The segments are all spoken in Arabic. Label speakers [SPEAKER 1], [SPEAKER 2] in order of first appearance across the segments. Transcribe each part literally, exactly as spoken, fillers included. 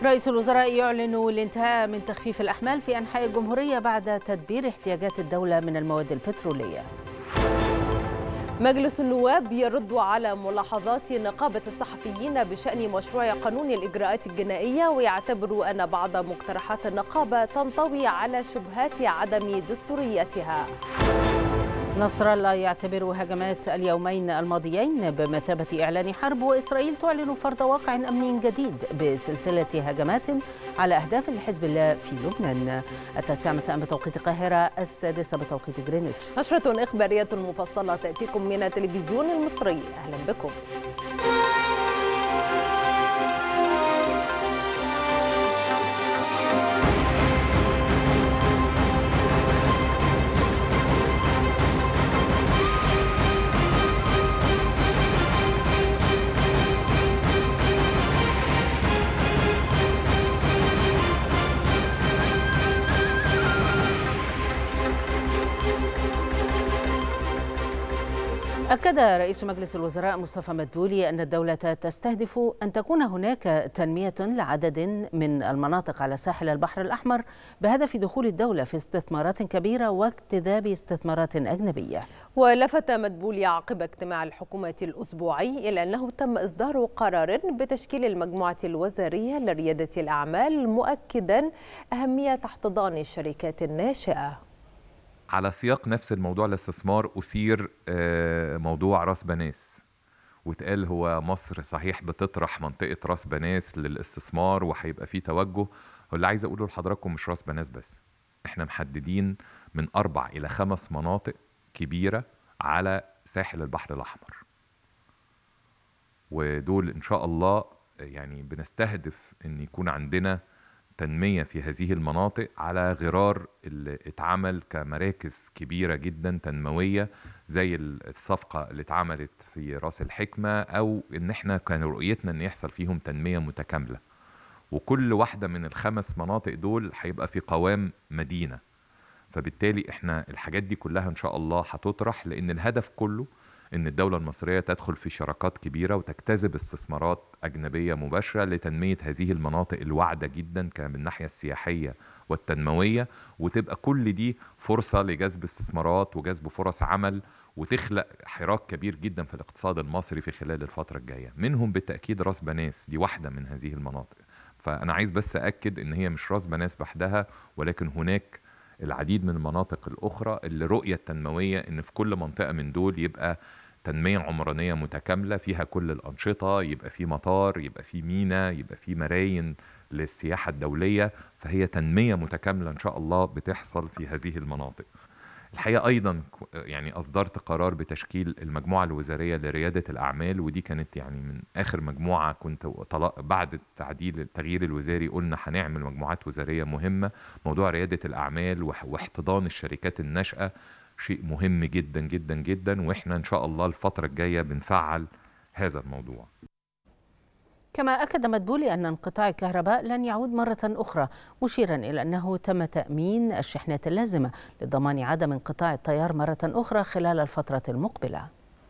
[SPEAKER 1] رئيس الوزراء يعلن الانتهاء من تخفيف الأحمال في أنحاء الجمهورية بعد تدبير احتياجات الدولة من المواد البترولية.
[SPEAKER 2] مجلس النواب يرد على ملاحظات نقابة الصحفيين بشأن مشروع قانون الإجراءات الجنائية، ويعتبر أن بعض مقترحات النقابة تنطوي على شبهات عدم دستوريتها.
[SPEAKER 1] نصر الله يعتبر هجمات اليومين الماضيين بمثابة إعلان حرب، وإسرائيل تعلن فرض واقع أمني جديد بسلسلة هجمات على أهداف لحزب الله في لبنان. التاسعة مساء بتوقيت القاهرة، السادسة بتوقيت جرينتش.
[SPEAKER 2] نشرة إخبارية مفصلة تأتيكم من التلفزيون المصري، أهلا بكم.
[SPEAKER 1] أكد رئيس مجلس الوزراء مصطفى مدبولي أن الدولة تستهدف أن تكون هناك تنمية لعدد من المناطق على ساحل البحر الأحمر بهدف دخول الدولة في استثمارات كبيرة واجتذاب استثمارات أجنبية.
[SPEAKER 2] ولفت مدبولي عقب اجتماع الحكومة الأسبوعي إلى أنه تم إصدار قرار بتشكيل المجموعة الوزارية لريادة الأعمال، مؤكدا أهمية احتضان الشركات الناشئة.
[SPEAKER 3] على سياق نفس الموضوع الاستثمار أثير موضوع راس بناس، واتقال هو مصر صحيح بتطرح منطقة راس بناس للاستثمار وهيبقى فيه توجه. واللي عايز أقوله لحضراتكم مش راس بناس بس، احنا محددين من أربع إلى خمس مناطق كبيرة على ساحل البحر الأحمر، ودول إن شاء الله يعني بنستهدف أن يكون عندنا تنمية في هذه المناطق على غرار اللي اتعمل كمراكز كبيرة جدا تنموية، زي الصفقة اللي اتعملت في راس الحكمة، او ان احنا كان رؤيتنا ان يحصل فيهم تنمية متكاملة. وكل واحدة من الخمس مناطق دول هيبقى في قوام مدينة، فبالتالي احنا الحاجات دي كلها ان شاء الله هتطرح، لان الهدف كله ان الدولة المصرية تدخل في شراكات كبيرة وتجتذب استثمارات اجنبية مباشرة لتنمية هذه المناطق الواعدة جدا كان من الناحية السياحية والتنموية، وتبقى كل دي فرصة لجذب استثمارات وجذب فرص عمل، وتخلق حراك كبير جدا في الاقتصاد المصري في خلال الفترة الجاية. منهم بالتأكيد راس بناس، دي واحدة من هذه المناطق. فأنا عايز بس أكد ان هي مش راس بناس بحدها، ولكن هناك العديد من المناطق الأخرى اللي رؤية التنموية ان في كل منطقة من دول يبقى تنمية عمرانية متكاملة فيها كل الأنشطة، يبقى في مطار، يبقى في مينا، يبقى في مراين للسياحة الدولية. فهي تنمية متكاملة إن شاء الله بتحصل في هذه المناطق. الحقيقة أيضا يعني أصدرت قرار بتشكيل المجموعة الوزارية لريادة الأعمال، ودي كانت يعني من آخر مجموعة كنت بعد التعديل التغيير الوزاري قلنا هنعمل مجموعات وزارية مهمة. موضوع ريادة الأعمال واحتضان الشركات الناشئة شيء مهم جدا جدا جدا، واحنا ان شاء الله الفترة الجاية بنفعل هذا الموضوع.
[SPEAKER 1] كما أكد مدبولي أن انقطاع الكهرباء لن يعود مرة أخرى، مشيرا إلى أنه تم تأمين الشحنات اللازمة لضمان عدم انقطاع التيار مرة أخرى خلال الفترة المقبلة.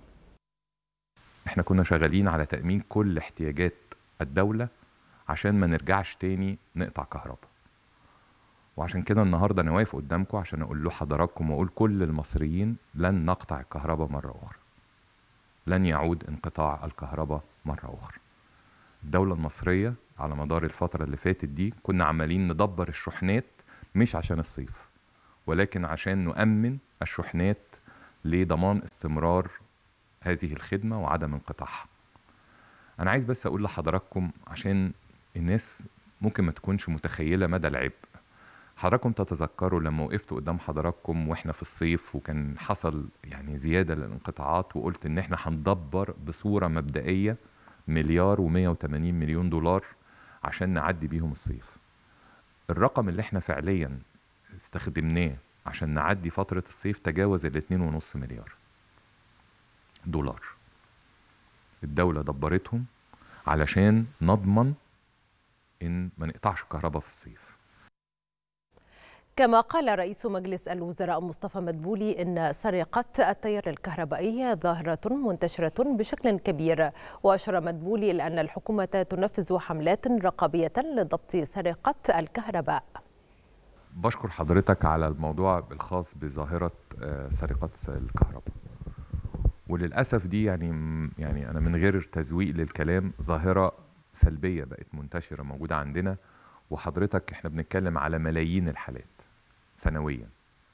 [SPEAKER 3] احنا كنا شغالين على تأمين كل احتياجات الدولة عشان ما نرجعش تاني نقطع كهرباء، وعشان كده النهاردة أنا واقف قدامكم عشان أقول له حضراتكم وأقول كل المصريين لن نقطع الكهرباء مرة أخرى، لن يعود انقطاع الكهرباء مرة أخرى. الدولة المصرية على مدار الفترة اللي فاتت دي كنا عمالين ندبر الشحنات مش عشان الصيف، ولكن عشان نؤمن الشحنات لضمان استمرار هذه الخدمة وعدم انقطاعها. أنا عايز بس أقول لحضراتكم عشان الناس ممكن ما تكونش متخيلة مدى العبء. حضراتكم تتذكروا لما وقفت قدام حضراتكم واحنا في الصيف وكان حصل يعني زيادة للانقطاعات، وقلت ان احنا هندبر بصورة مبدئية مليار ومية وتمانين مليون دولار عشان نعدي بيهم الصيف. الرقم اللي احنا فعليا استخدمناه عشان نعدي فترة الصيف تجاوز الاتنين ونص مليار دولار. الدولة دبرتهم علشان نضمن ان ما نقطعش كهرباء في الصيف.
[SPEAKER 2] كما قال رئيس مجلس الوزراء مصطفى مدبولي إن سرقة التيار الكهربائي ظاهرة منتشرة بشكل كبير، وأشار مدبولي إلى أن الحكومة تنفذ حملات رقابية لضبط سرقة الكهرباء.
[SPEAKER 3] بشكر حضرتك على الموضوع الخاص بظاهرة سرقة الكهرباء، وللأسف دي يعني يعني أنا من غير تزويق للكلام ظاهرة سلبية بقت منتشرة موجودة عندنا، وحضرتك احنا بنتكلم على ملايين الحالات سنويا،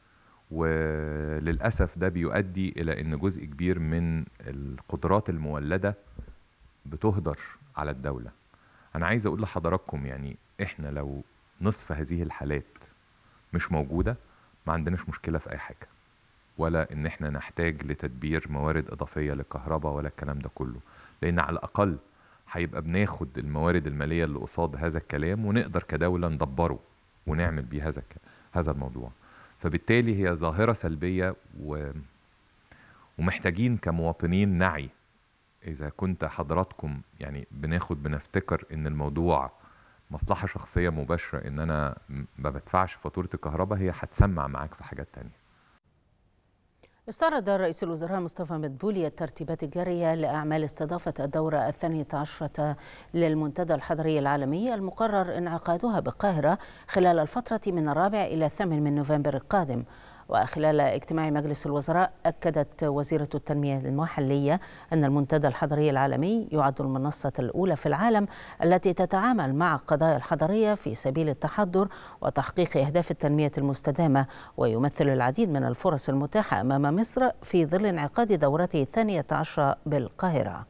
[SPEAKER 3] وللأسف ده بيؤدي إلى أن جزء كبير من القدرات المولدة بتهدر على الدولة. أنا عايز أقول لحضراتكم يعني إحنا لو نصف هذه الحالات مش موجودة ما عندناش مشكلة في أي حاجة، ولا إن إحنا نحتاج لتدبير موارد إضافية للكهرباء ولا الكلام ده كله، لأن على الأقل هيبقى بناخد الموارد المالية اللي قصاد هذا الكلام ونقدر كدولة ندبره ونعمل بيه هذا هذا الموضوع. فبالتالي هي ظاهرة سلبية و... ومحتاجين كمواطنين نعي. إذا كنت حضراتكم يعني بناخد بنفتكر إن الموضوع مصلحة شخصية مباشرة، إن أنا ما بدفعش فاتورة الكهرباء، هي هتسمع معاك في حاجات تانية.
[SPEAKER 1] استعرض رئيس الوزراء مصطفى مدبولي الترتيبات الجارية لأعمال استضافة الدورة الثانية عشرة للمنتدى الحضري العالمي المقرر انعقادها بالقاهرة خلال الفترة من الرابع إلى الثامن من نوفمبر القادم. وخلال اجتماع مجلس الوزراء أكدت وزيرة التنمية المحلية أن المنتدى الحضري العالمي يعد المنصة الأولى في العالم التي تتعامل مع القضايا الحضرية في سبيل التحضر وتحقيق أهداف التنمية المستدامة، ويمثل العديد من الفرص المتاحة أمام مصر في ظل انعقاد دورته الثانية عشرة بالقاهرة.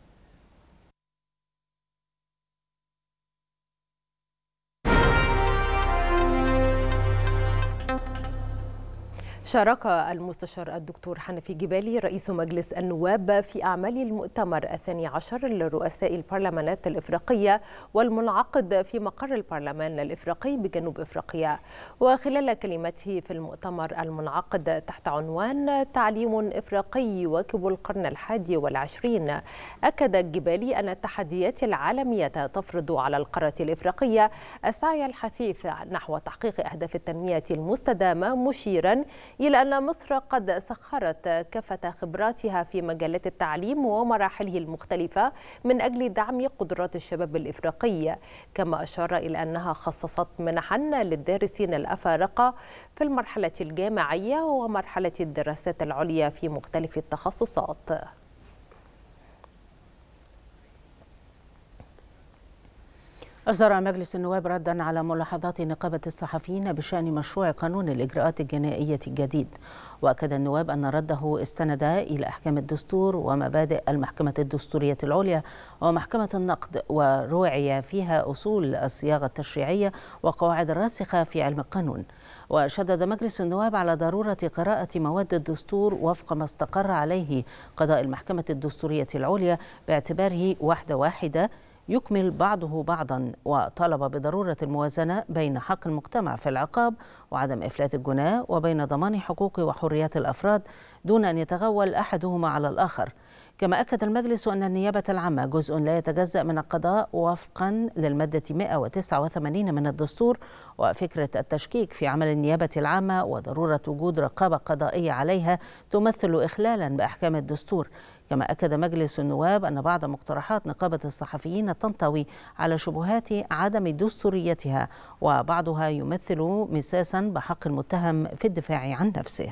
[SPEAKER 2] شارك المستشار الدكتور حنفي جبالي رئيس مجلس النواب في أعمال المؤتمر الثاني عشر لرؤساء البرلمانات الإفريقية والمنعقد في مقر البرلمان الإفريقي بجنوب إفريقيا. وخلال كلمته في المؤتمر المنعقد تحت عنوان تعليم إفريقي يواكب القرن الحادي والعشرين، أكد جبالي أن التحديات العالمية تفرض على القارة الإفريقية السعي الحثيث نحو تحقيق أهداف التنمية المستدامة، مشيرا إلى أن مصر قد سخرت كافة خبراتها في مجالات التعليم ومراحله المختلفة من أجل دعم قدرات الشباب الإفريقي. كما أشار إلى أنها خصصت منحا للدارسين الأفارقة في المرحلة الجامعية ومرحلة الدراسات العليا في مختلف التخصصات.
[SPEAKER 1] أصدر مجلس النواب ردا على ملاحظات نقابة الصحفيين بشأن مشروع قانون الإجراءات الجنائية الجديد. وأكد النواب أن رده استند إلى أحكام الدستور ومبادئ المحكمة الدستورية العليا ومحكمة النقد، وروعي فيها أصول الصياغة التشريعية وقواعد الراسخة في علم القانون. وشدد مجلس النواب على ضرورة قراءة مواد الدستور وفق ما استقر عليه قضاء المحكمة الدستورية العليا باعتباره وحدة واحدة يكمل بعضه بعضا، وطالب بضرورة الموازنة بين حق المجتمع في العقاب وعدم إفلات الجناه وبين ضمان حقوق وحريات الأفراد دون أن يتغول أحدهما على الآخر. كما أكد المجلس أن النيابة العامة جزء لا يتجزأ من القضاء وفقا للمادة مئة وتسعة وثمانين من الدستور، وفكرة التشكيك في عمل النيابة العامة وضرورة وجود رقابة قضائية عليها تمثل إخلالا بأحكام الدستور. كما أكد مجلس النواب أن بعض مقترحات نقابة الصحفيين تنطوي على شبهات عدم دستوريتها، وبعضها يمثل مساسا بحق المتهم في الدفاع عن نفسه.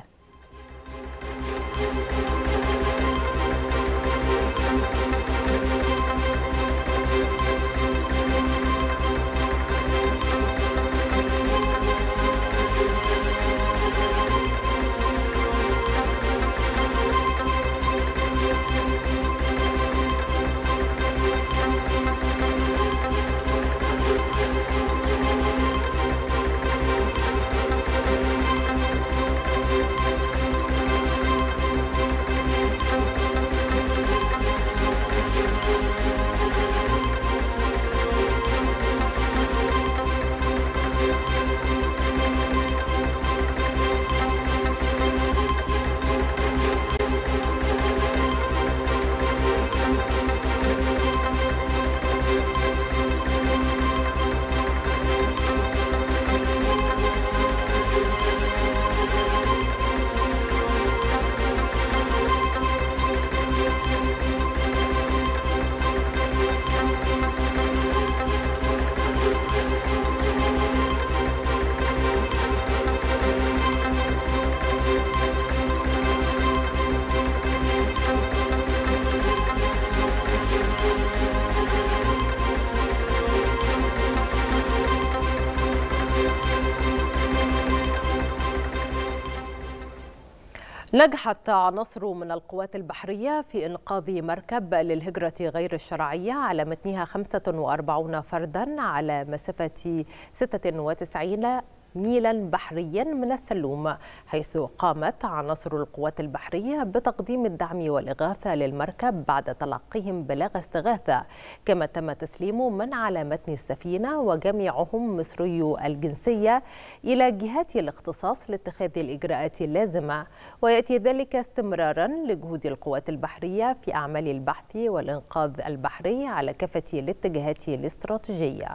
[SPEAKER 2] نجحت عناصر من القوات البحرية في إنقاذ مركب للهجرة غير الشرعية على متنها خمسة وأربعين فردا على مسافة ستة وتسعين ميلا بحريا من السلوم، حيث قامت عناصر القوات البحرية بتقديم الدعم والإغاثة للمركب بعد تلقيهم بلاغ استغاثة. كما تم تسليم من على متن السفينة وجميعهم مصري الجنسية إلى جهات الاختصاص لاتخاذ الإجراءات اللازمة، ويأتي ذلك استمرارا لجهود القوات البحرية في أعمال البحث والإنقاذ البحري على كافة الاتجاهات الاستراتيجية.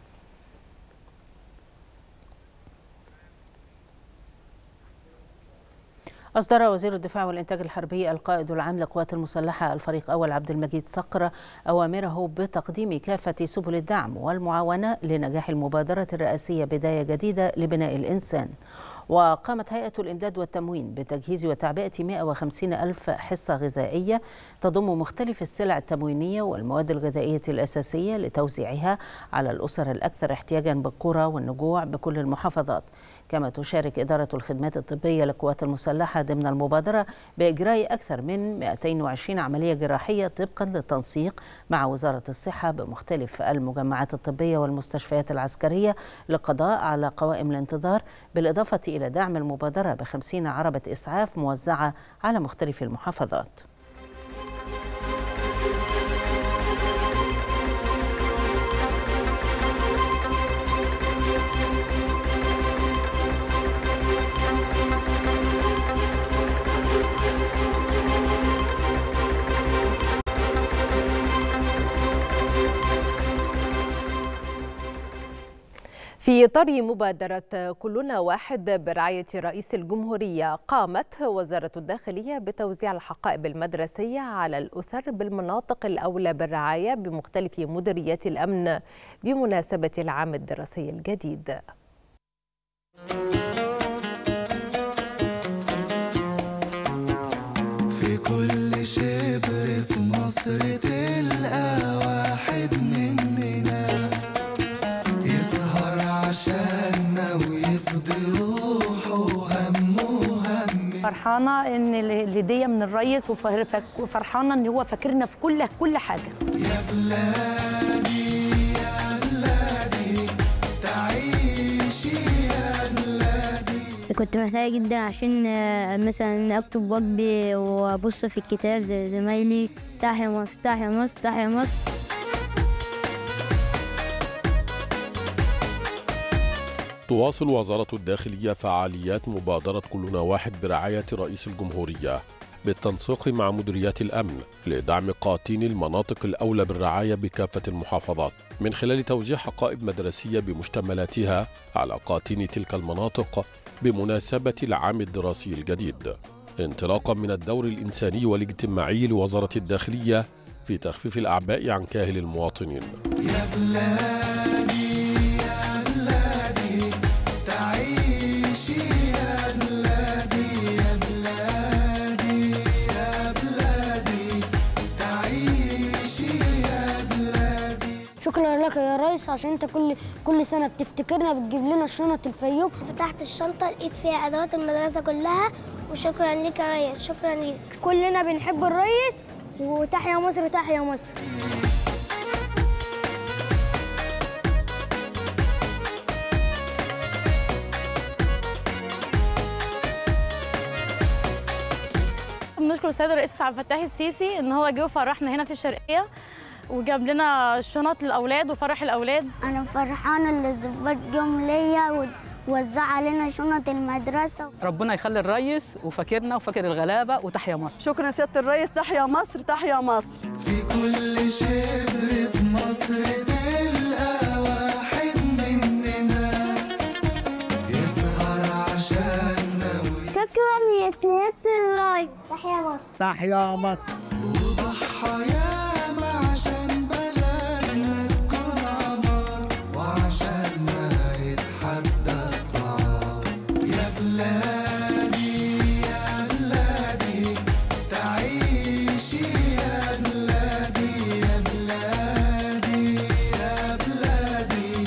[SPEAKER 1] أصدر وزير الدفاع والإنتاج الحربي القائد العام للقوات المسلحة الفريق أول عبد المجيد صقر أوامره بتقديم كافة سبل الدعم والمعاونة لنجاح المبادرة الرئاسية بداية جديدة لبناء الإنسان. وقامت هيئة الإمداد والتموين بتجهيز وتعبئة مئة وخمسين ألف حصة غذائية تضم مختلف السلع التموينية والمواد الغذائية الأساسية لتوزيعها على الأسر الأكثر احتياجا بالقرى والنجوع بكل المحافظات. كما تشارك إدارة الخدمات الطبية للقوات المسلحة ضمن المبادرة بإجراء أكثر من مئتين وعشرين عملية جراحية طبقا للتنسيق مع وزارة الصحة بمختلف المجمعات الطبية والمستشفيات العسكرية للقضاء على قوائم الانتظار، بالإضافة إلى دعم المبادرة بخمسين عربة إسعاف موزعة على مختلف المحافظات.
[SPEAKER 2] في إطار مبادرة كلنا واحد برعاية رئيس الجمهورية، قامت وزارة الداخلية بتوزيع الحقائب المدرسية على الأسر بالمناطق الأولى بالرعاية بمختلف مديريات الأمن بمناسبة العام الدراسي الجديد.
[SPEAKER 4] في كل شبر في مصر تلقى واحد مننا يسهر عشاننا ويفضي روحه وهمه هم.
[SPEAKER 5] فرحانة إن الهدية من الرئيس وفرحانة إن هو فاكرنا في كل كل حاجة.
[SPEAKER 4] يا بلادي يا بلادي تعيشي يا بلادي.
[SPEAKER 6] كنت محتاجة جدا عشان مثلا أكتب واجبي وأبص في الكتاب زي زمايلي. تحيا مصر تحيا مصر تحيا مصر.
[SPEAKER 7] تواصل وزارة الداخلية فعاليات مبادرة كلنا واحد برعاية رئيس الجمهورية بالتنسيق مع مديريات الأمن لدعم قاطين المناطق الأولى بالرعاية بكافة المحافظات من خلال توزيع حقائب مدرسية بمشتملاتها على قاطين تلك المناطق بمناسبة العام الدراسي الجديد، انطلاقا من الدور الإنساني والاجتماعي لوزارة الداخلية في تخفيف الأعباء عن كاهل المواطنين.
[SPEAKER 4] يا بلادي يا بلادي تعيشي يا بلادي يا بلادي يا بلادي تعيشي يا بلادي.
[SPEAKER 8] شكرا لك يا ريس عشان انت كل كل سنه بتفتكرنا بتجيب لنا شنط الفيوم.
[SPEAKER 9] فتحت الشنطه لقيت فيها ادوات المدرسه كلها، وشكرا لك يا ريس. شكرا لك.
[SPEAKER 8] كلنا بنحب الريس وتحيا مصر تحيا مصر.
[SPEAKER 10] بنشكر السيد الرئيس عبد الفتاح السيسي ان هو جه وفرحنا هنا في الشرقيه وجاب لنا شنط للاولاد وفرح الاولاد.
[SPEAKER 8] انا فرحانه ان الظباط جم ليا ووزع علينا شنط المدرسه.
[SPEAKER 11] ربنا يخلي الريس وفاكرنا وفاكر الغلابه وتحيا مصر.
[SPEAKER 12] شكرا سياده الريس. تحيا مصر تحيا مصر.
[SPEAKER 4] في كل شبر في مصر تلقى واحد مننا يسهر عشاننا.
[SPEAKER 8] شكرا يا سياده الريس. تحيا مصر
[SPEAKER 11] تحيا مصر.
[SPEAKER 4] وضحى ياما عشان بلدنا تكون عمار وعشان ما يتحدى الصعاب. يا بلادي يا بلادي تعيشي يا بلادي يا بلادي يا بلادي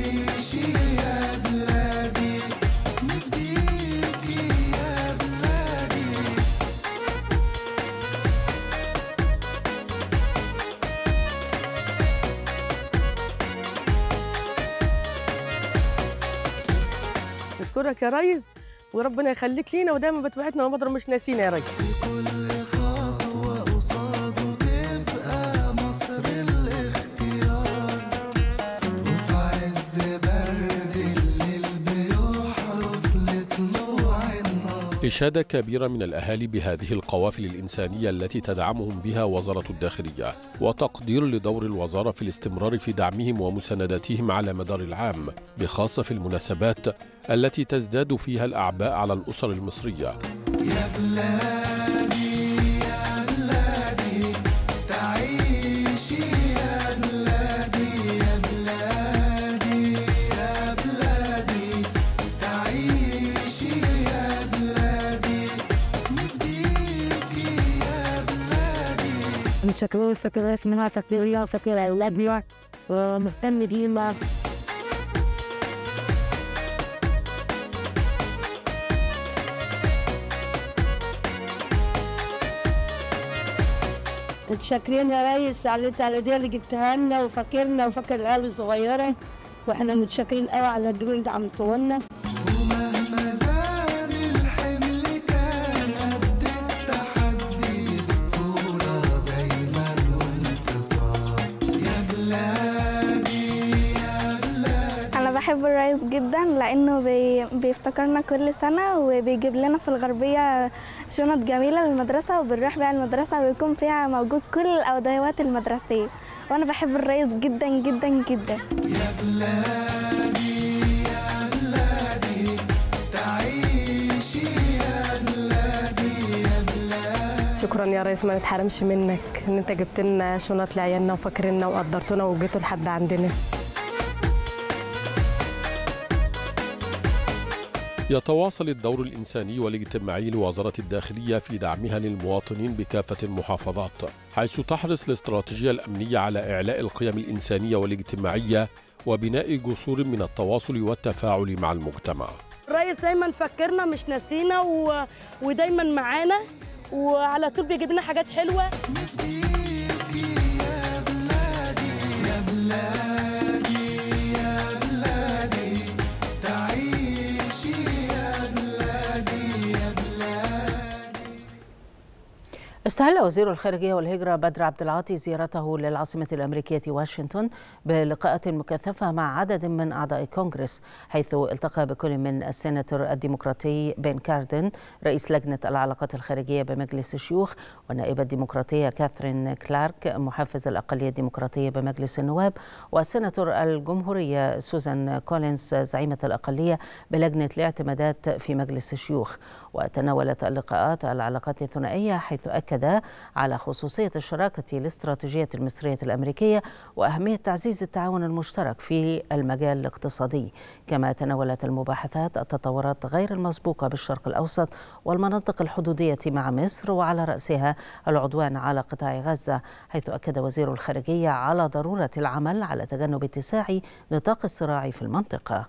[SPEAKER 4] تعيشي يا بلادي. نفديكي يا بلادي.
[SPEAKER 13] بشكرك يا ريس، وربنا يخليك لينا ودايما بتبعتنا ومضر مش ناسينا يا ريس.
[SPEAKER 4] كل خطوة قصاده تبقى مصر الاختيار، وفي عز برد الليل بيحرس لطلوع النهار.
[SPEAKER 7] إشادة كبيرة من الأهالي بهذه القوافل الإنسانية التي تدعمهم بها وزارة الداخلية، وتقدير لدور الوزارة في الاستمرار في دعمهم ومساندتهم على مدار العام، بخاصة في المناسبات التي تزداد فيها الأعباء على الأسر المصرية.
[SPEAKER 4] يا بلادي يا بلادي تعيشي يا بلادي، يا بلادي يا بلادي تعيشي يا بلادي، نفديكي يا بلادي.
[SPEAKER 14] متشكرين فكرة اسمها فكرية فكرة أولادنا ومهتم بينا.
[SPEAKER 15] متشكرين يا ريس على التعليقات اللي جبتها لنا وفاكرنا وفاكر العيال الصغيره، واحنا متشكرين قوي على الدور اللي عملتوه لنا.
[SPEAKER 4] ومهما زاد الحمل كان قد التحدي، بطولة دايما وانتصار. يا بلادي يا بلادي.
[SPEAKER 16] أنا بحب الريس جدا لأنه بي... بيفتكرنا كل سنة وبيجيب لنا في الغربية شنط جميلة للمدرسة، وبنروح بقى المدرسة ويكون فيها موجود كل الأدوات المدرسية، وأنا بحب الريس جدا جدا جدا.
[SPEAKER 4] يا بلادي يا بلادي تعيشي يا بلادي، يا بلادي.
[SPEAKER 13] شكرا يا ريس، ما نتحرمش منك ان انت جبت لنا شنط لعيالنا وفاكريننا وقدرتونا وجيتوا لحد عندنا.
[SPEAKER 7] يتواصل الدور الإنساني والاجتماعي لوزارة الداخلية في دعمها للمواطنين بكافة المحافظات، حيث تحرص الاستراتيجية الأمنية على إعلاء القيم الإنسانية والاجتماعية وبناء جسور من التواصل والتفاعل مع المجتمع.
[SPEAKER 5] الرئيس دايما فكرنا مش ناسينا و... ودايما معانا وعلى طول بيجيب لنا حاجات حلوة.
[SPEAKER 4] نفديكي يا بلادي، يا بلادي يا بلادي تعيشي يا بلادي، يا بلادي.
[SPEAKER 1] استهل وزير الخارجية والهجرة بدر عبد العاطي زيارته للعاصمة الأمريكية واشنطن بلقاءات مكثفة مع عدد من أعضاء الكونغرس، حيث التقى بكل من السيناتور الديمقراطي بين كاردن رئيس لجنة العلاقات الخارجية بمجلس الشيوخ، والنائبة الديمقراطية كاثرين كلارك محفز الأقلية الديمقراطية بمجلس النواب، والسيناتور الجمهورية سوزان كولينز زعيمة الأقلية بلجنة الاعتمادات في مجلس الشيوخ. وتناولت اللقاءات العلاقات الثنائية، حيث أكد على خصوصية الشراكة الاستراتيجية المصرية الأمريكية وأهمية تعزيز التعاون المشترك في المجال الاقتصادي. كما تناولت المباحثات التطورات غير المسبوقة بالشرق الأوسط والمناطق الحدودية مع مصر، وعلى رأسها العدوان على قطاع غزة، حيث أكد وزير الخارجية على ضرورة العمل على تجنب اتساع نطاق الصراع في المنطقة.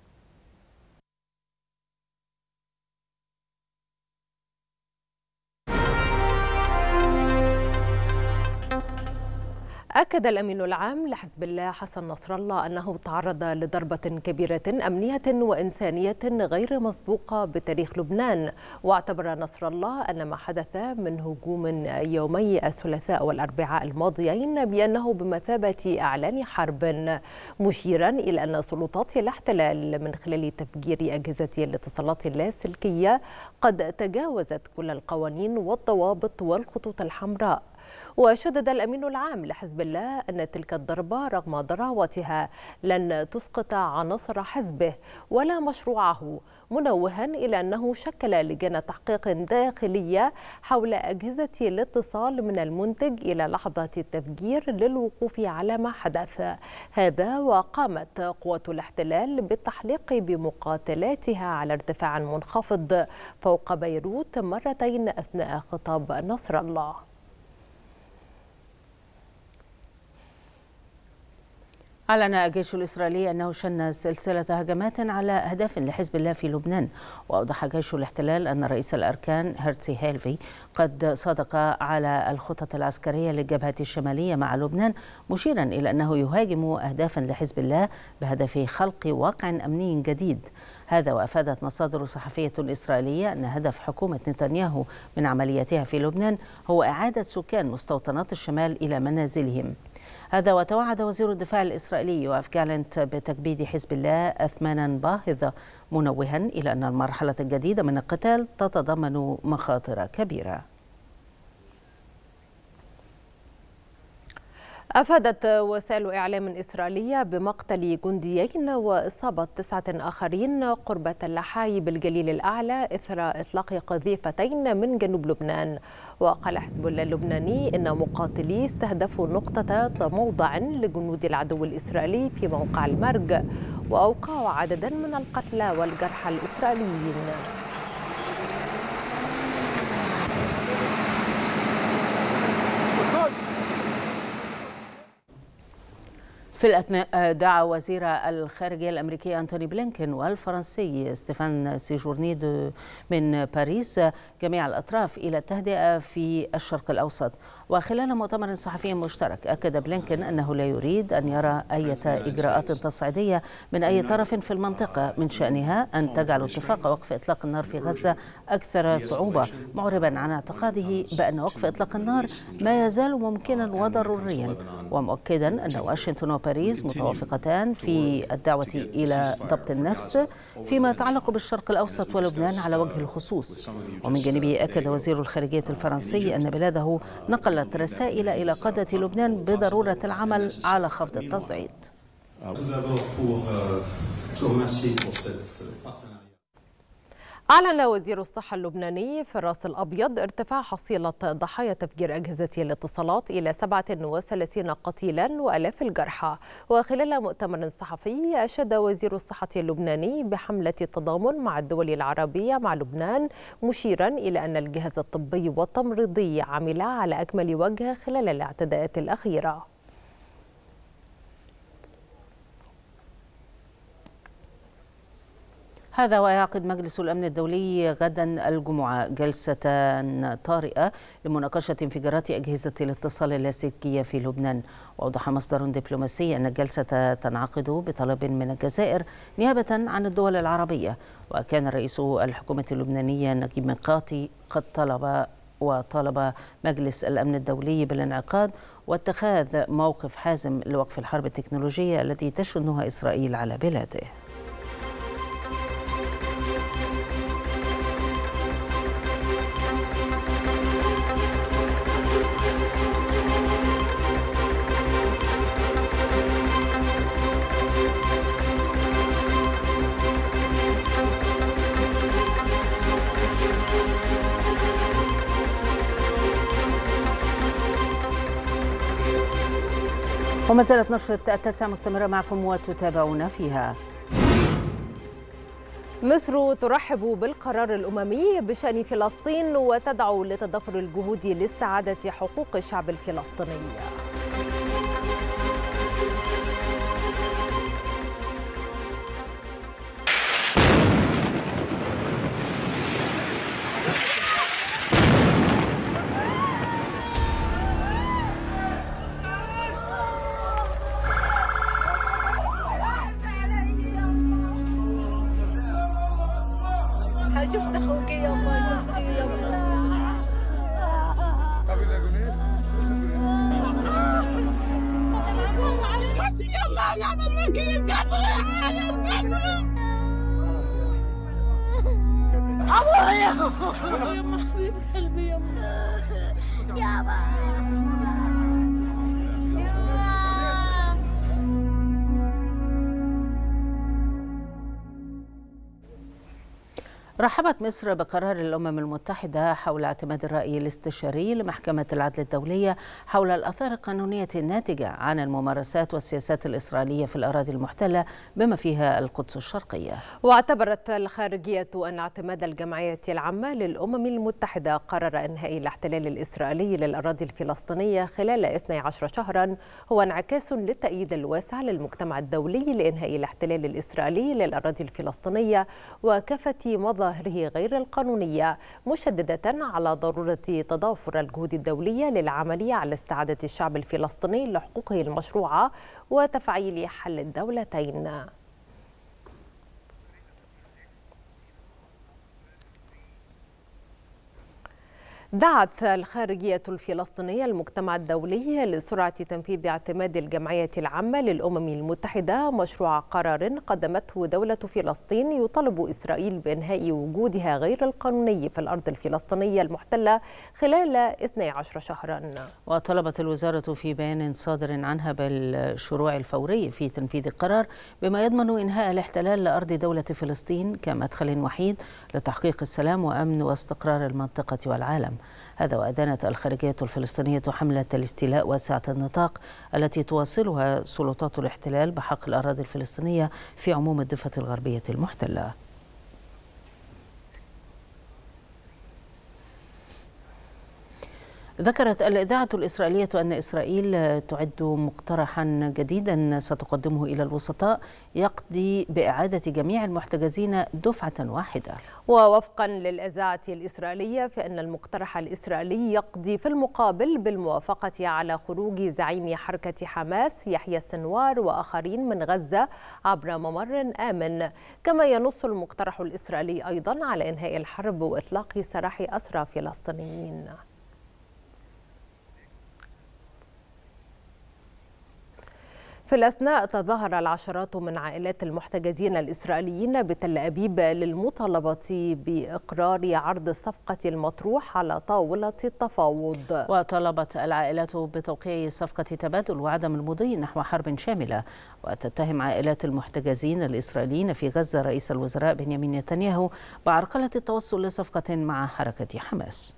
[SPEAKER 2] أكد الأمين العام لحزب الله حسن نصر الله أنه تعرض لضربة كبيرة أمنية وإنسانية غير مسبوقة بتاريخ لبنان، واعتبر نصر الله أن ما حدث من هجوم يومي الثلاثاء والأربعاء الماضيين بأنه بمثابة إعلان حرب، مشيرا إلى أن سلطات الاحتلال من خلال تفجير أجهزة الاتصالات اللاسلكية قد تجاوزت كل القوانين والضوابط والخطوط الحمراء. وشدد الأمين العام لحزب الله أن تلك الضربة رغم ضراوتها لن تسقط عناصر حزبه ولا مشروعه، منوها إلى أنه شكل لجان تحقيق داخلية حول أجهزة الاتصال من المنتج إلى لحظة التفجير للوقوف على ما حدث هذا. وقامت قوات الاحتلال بالتحليق بمقاتلاتها على ارتفاع منخفض فوق بيروت مرتين أثناء خطاب نصر الله.
[SPEAKER 1] أعلن الجيش الإسرائيلي أنه شن سلسلة هجمات على أهداف لحزب الله في لبنان. وأوضح جيش الاحتلال أن رئيس الأركان هيرتسي هالفي قد صادق على الخطط العسكرية للجبهة الشمالية مع لبنان، مشيرا إلى أنه يهاجم أهدافا لحزب الله بهدف خلق واقع أمني جديد. هذا وأفادت مصادر صحفية إسرائيلية أن هدف حكومة نتنياهو من عملياتها في لبنان هو إعادة سكان مستوطنات الشمال إلى منازلهم. هذا وتوعد وزير الدفاع الإسرائيلي يوآف جالنت بتكبيد حزب الله أثمانا باهظة، منوها إلى أن المرحلة الجديدة من القتال تتضمن مخاطر كبيرة.
[SPEAKER 2] أفادت وسائل إعلام إسرائيلية بمقتل جنديين وإصابة تسعة آخرين قرب تل حي بالجليل الأعلى إثر إطلاق قذيفتين من جنوب لبنان. وقال حزب الله اللبناني إن مقاتلي استهدفوا نقطة موضع لجنود العدو الإسرائيلي في موقع المرج، وأوقعوا عددا من القتلى والجرحى الإسرائيليين.
[SPEAKER 1] في الأثناء دعا وزير الخارجية الأمريكي أنتوني بلينكين والفرنسي ستيفان سيجورني من باريس جميع الأطراف إلى التهدئة في الشرق الأوسط. وخلال مؤتمر صحفي مشترك أكد بلينكين أنه لا يريد أن يرى أي إجراءات تصعيدية من أي طرف في المنطقة من شأنها أن تجعل اتفاق وقف إطلاق النار في غزة أكثر صعوبة، معربا عن اعتقاده بأن وقف إطلاق النار ما يزال ممكنا وضروريا، ومؤكدا أن واشنطن وباريس متوافقتان في الدعوة إلى ضبط النفس فيما يتعلق بالشرق الأوسط ولبنان على وجه الخصوص. ومن جانبه أكد وزير الخارجية الفرنسي أن بلاده نقلت رسائل إلى قادة لبنان بضرورة العمل على خفض التصعيد.
[SPEAKER 2] أعلن وزير الصحة اللبناني فراس الأبيض ارتفاع حصيلة ضحايا تفجير أجهزة الاتصالات إلى سبعة وثلاثين قتيلا وآلاف الجرحى. وخلال مؤتمر صحفي أشاد وزير الصحة اللبناني بحملة التضامن مع الدول العربية مع لبنان، مشيرا إلى أن الجهاز الطبي والتمريضي عمل على أكمل وجه خلال الاعتداءات الأخيرة.
[SPEAKER 1] هذا ويعقد مجلس الأمن الدولي غدا الجمعة جلسة طارئة لمناقشة انفجارات أجهزة الاتصال اللاسلكية في لبنان. وأوضح مصدر دبلوماسي أن الجلسة تنعقد بطلب من الجزائر نيابة عن الدول العربية. وكان رئيس الحكومة اللبنانية نجيب ميقاتي قد طلب وطالب مجلس الأمن الدولي بالانعقاد واتخاذ موقف حازم لوقف الحرب التكنولوجية التي تشنها إسرائيل على بلاده. وما زالت نشرة التاسعة مستمرة معكم وتتابعون فيها.
[SPEAKER 2] مصر ترحب بالقرار الأممي بشأن فلسطين وتدعو لتضافر الجهود لاستعادة حقوق الشعب الفلسطيني.
[SPEAKER 17] شفت اخوك يما، شفتي يما. بس يلا نعمل وكيل كبروا يا عالم كبروا. الله يا يما حبيبة قلبي يما يابا.
[SPEAKER 1] رحبت مصر بقرار الأمم المتحدة حول اعتماد الرأي الاستشاري لمحكمة العدل الدولية حول الآثار القانونية الناتجة عن الممارسات والسياسات الإسرائيلية في الأراضي المحتلة بما فيها القدس الشرقية.
[SPEAKER 2] واعتبرت الخارجية أن اعتماد الجمعية العامة للأمم المتحدة قرار إنهاء الاحتلال الإسرائيلي للأراضي الفلسطينية خلال اثني عشر شهرا هو انعكاس للتأييد الواسع للمجتمع الدولي لإنهاء الاحتلال الإسرائيلي للأراضي الفلسطينية وكافة مظاهره غير القانونية، مشددة على ضرورة تضافر الجهود الدولية للعمل على استعادة الشعب الفلسطيني لحقوقه المشروعة وتفعيل حل الدولتين. دعت الخارجية الفلسطينية المجتمع الدولي لسرعة تنفيذ اعتماد الجمعية العامة للأمم المتحدة مشروع قرار قدمته دولة فلسطين يطالب إسرائيل بإنهاء وجودها غير القانوني في الأرض الفلسطينية المحتلة خلال اثني عشر شهرا.
[SPEAKER 1] وطلبت الوزارة في بيان صادر عنها بالشروع الفوري في تنفيذ القرار بما يضمن إنهاء الاحتلال لأرض دولة فلسطين كمدخل وحيد لتحقيق السلام وأمن واستقرار المنطقة والعالم. هذا وأدانت الخارجية الفلسطينية حملة الاستيلاء واسعة النطاق التي تواصلها سلطات الاحتلال بحق الأراضي الفلسطينية في عموم الضفة الغربية المحتلة. ذكرت الإذاعة الإسرائيلية أن إسرائيل تعد مقترحا جديدا ستقدمه إلى الوسطاء يقضي بإعادة جميع المحتجزين دفعة واحدة.
[SPEAKER 2] ووفقا للإذاعة الإسرائيلية فإن المقترح الإسرائيلي يقضي في المقابل بالموافقة على خروج زعيم حركة حماس يحيى السنوار وآخرين من غزة عبر ممر آمن، كما ينص المقترح الإسرائيلي أيضا على إنهاء الحرب وإطلاق سراح أسرى فلسطينيين. في الأثناء تظاهر العشرات من عائلات المحتجزين الإسرائيليين بتل أبيب للمطالبة بإقرار عرض الصفقة المطروح على طاولة التفاوض.
[SPEAKER 1] وطلبت العائلات بتوقيع صفقة تبادل وعدم المضي نحو حرب شاملة، وتتهم عائلات المحتجزين الإسرائيليين في غزة رئيس الوزراء بنيامين نتنياهو بعرقلة التوصل لصفقة مع حركة حماس.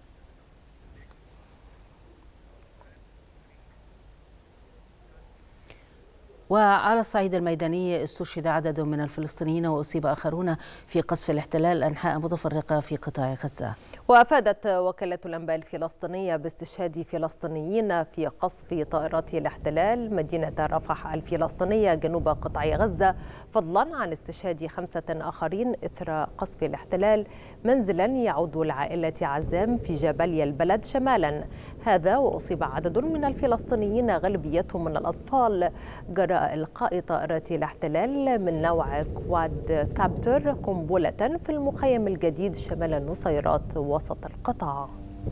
[SPEAKER 1] وعلى الصعيد الميداني استشهد عدد من الفلسطينيين وأصيب آخرون في قصف الاحتلال أنحاء متفرقة في قطاع غزة.
[SPEAKER 2] وأفادت وكالة الأنباء الفلسطينية باستشهاد فلسطينيين في قصف طائرات الاحتلال مدينة رفح الفلسطينية جنوب قطاع غزة، فضلا عن استشهاد خمسة آخرين إثر قصف الاحتلال منزلا يعود لعائلة عزام في جباليا البلد شمالا. هذا وأصيب عدد من الفلسطينيين غالبيتهم من الأطفال جراء إلقاء طائرات الاحتلال من نوع كواد كابتر قنبلة في المخيم الجديد شمال النصيرات وسط القطاع.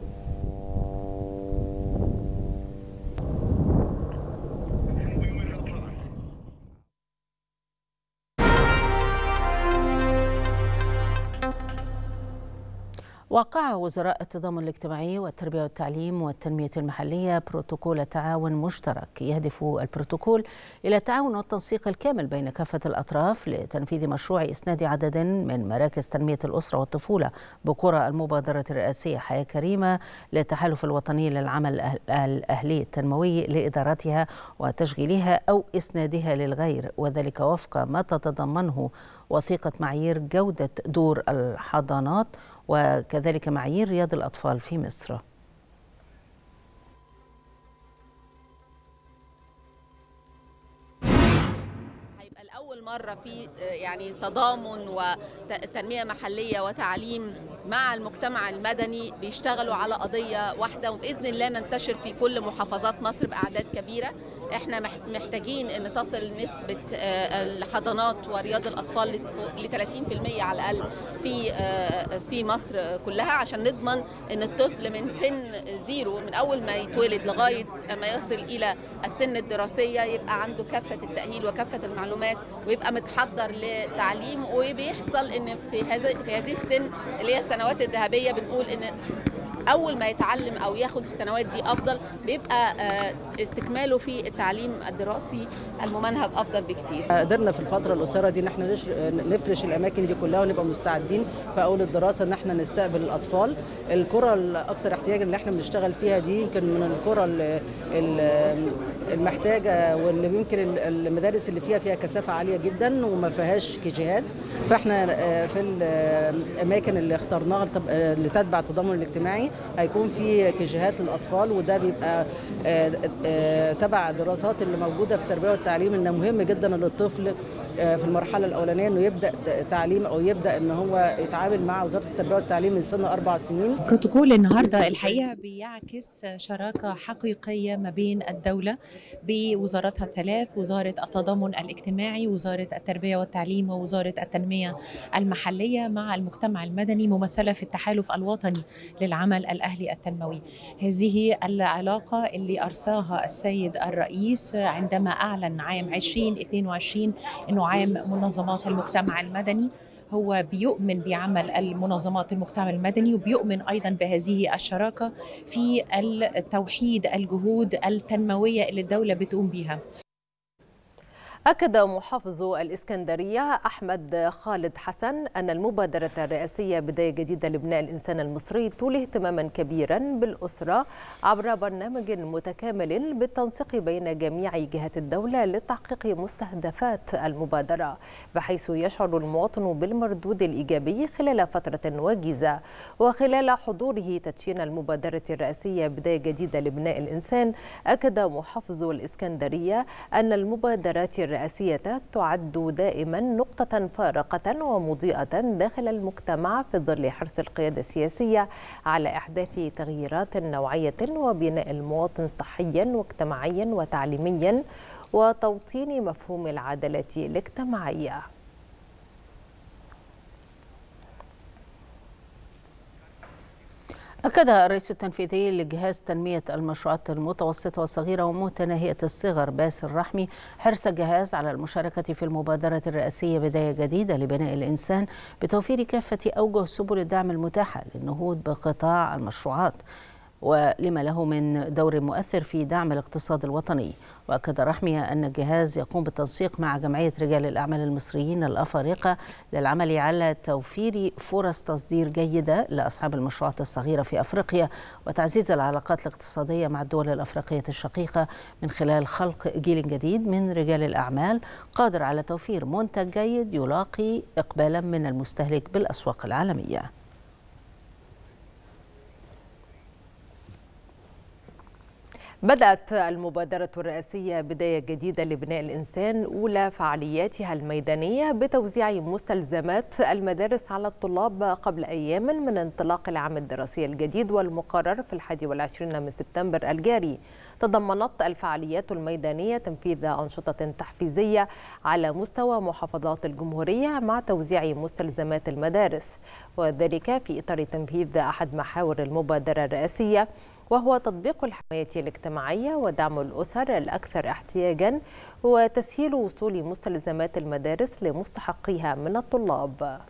[SPEAKER 1] وقع وزراء التضامن الاجتماعي والتربية والتعليم والتنمية المحلية بروتوكول تعاون مشترك يهدف البروتوكول إلى التعاون والتنسيق الكامل بين كافة الأطراف لتنفيذ مشروع إسناد عدد من مراكز تنمية الأسرة والطفولة بقرى المبادرة الرئاسية حياة كريمة للتحالف الوطني للعمل الأهلي التنموي لإدارتها وتشغيلها أو إسنادها للغير، وذلك وفق ما تتضمنه وثيقة معايير جودة دور الحضانات وكذلك معايير رياض الأطفال في مصر.
[SPEAKER 18] هيبقى الأول مرة في يعني تضامن وتنمية محلية وتعليم مع المجتمع المدني بيشتغلوا على قضية واحدة، وبإذن الله ننتشر في كل محافظات مصر بأعداد كبيرة. احنا محتاجين ان تصل نسبة الحضانات ورياض الأطفال ل ثلاثين بالمئة على الأقل في في مصر كلها، عشان نضمن ان الطفل من سن زيرو من أول ما يتولد لغاية ما يصل إلى السن الدراسية يبقى عنده كافة التأهيل وكافة المعلومات ويبقى متحضر لتعليم. وبيحصل ان في هذا في هذه السن اللي هي السنوات الذهبية بنقول ان اول ما يتعلم او ياخد السنوات دي افضل، بيبقى استكماله في التعليم الدراسي الممنهج افضل بكتير.
[SPEAKER 11] قدرنا في الفتره القصيره دي ان احنا نفرش الاماكن دي كلها ونبقى مستعدين في اول الدراسه ان احنا نستقبل الاطفال. القرى الاكثر احتياجا اللي احنا بنشتغل فيها دي يمكن من القرى المحتاجه واللي يمكن المدارس اللي فيها فيها كثافه عاليه جدا وما فيهاش كيجيهات. فاحنا في الاماكن اللي اخترناها اللي تتبع التضامن الاجتماعي هيكون في كيجيهات للاطفال، وده بيبقى تبع الدراسات اللي موجوده في التربيه والتعليم ان مهم جدا للطفل في المرحله الاولانيه انه يبدا تعليم او يبدا ان هو يتعامل مع وزاره التربيه والتعليم من سن اربع سنين.
[SPEAKER 19] بروتوكول النهارده الحقيقه بيعكس شراكه حقيقيه ما بين الدوله بوزاراتها الثلاث، وزاره التضامن الاجتماعي، وزاره التربيه والتعليم، ووزاره التنميه المحليه مع المجتمع المدني ممثله في التحالف الوطني للعمل الاهلي التنموي. هذه العلاقه اللي ارساها السيد الرئيس عندما اعلن عام ألفين واثنين وعشرين انه عام منظمات المجتمع المدني. هو بيؤمن بعمل المنظمات المجتمع المدني وبيؤمن أيضا بهذه الشراكة في التوحيد الجهود التنموية اللي الدولة بتقوم بها.
[SPEAKER 2] أكد محافظ الإسكندرية أحمد خالد حسن أن المبادرة الرئاسية بداية جديدة لبناء الإنسان المصري تولي اهتماما كبيرا بالأسرة عبر برنامج متكامل بالتنسيق بين جميع جهات الدولة لتحقيق مستهدفات المبادرة، بحيث يشعر المواطن بالمردود الإيجابي خلال فترة وجيزة. وخلال حضوره تدشين المبادرة الرئاسية بداية جديدة لبناء الإنسان، أكد محافظ الإسكندرية أن المبادرات الرئاسية تعد دائما نقطة فارقة ومضيئة داخل المجتمع في ظل حرص القيادة السياسية على إحداث تغييرات نوعية وبناء المواطن صحيا واجتماعيا وتعليميا وتوطين مفهوم العدالة الاجتماعية.
[SPEAKER 1] أكد الرئيس التنفيذي لجهاز تنمية المشروعات المتوسطة والصغيرة ومتناهية الصغر باسل رحمي حرص الجهاز على المشاركة في المبادرة الرئاسية بداية جديدة لبناء الإنسان بتوفير كافة أوجه سبل الدعم المتاحة للنهوض بقطاع المشروعات ولما له من دور مؤثر في دعم الاقتصاد الوطني. وأكد رحمي أن الجهاز يقوم بالتنسيق مع جمعية رجال الأعمال المصريين الأفارقة للعمل على توفير فرص تصدير جيدة لأصحاب المشروعات الصغيرة في أفريقيا وتعزيز العلاقات الاقتصادية مع الدول الأفريقية الشقيقة من خلال خلق جيل جديد من رجال الأعمال قادر على توفير منتج جيد يلاقي إقبالا من المستهلك بالأسواق العالمية.
[SPEAKER 2] بدأت المبادرة الرئاسية بداية جديدة لبناء الإنسان أولى فعالياتها الميدانية بتوزيع مستلزمات المدارس على الطلاب قبل أيام من انطلاق العام الدراسي الجديد والمقرر في الحادي والعشرين من سبتمبر الجاري. تضمنت الفعاليات الميدانية تنفيذ أنشطة تحفيزية على مستوى محافظات الجمهورية مع توزيع مستلزمات المدارس، وذلك في إطار تنفيذ أحد محاور المبادرة الرئاسية، وهو تطبيق الحماية الاجتماعية ودعم الأسر الأكثر احتياجاً وتسهيل وصول مستلزمات المدارس لمستحقيها من الطلاب.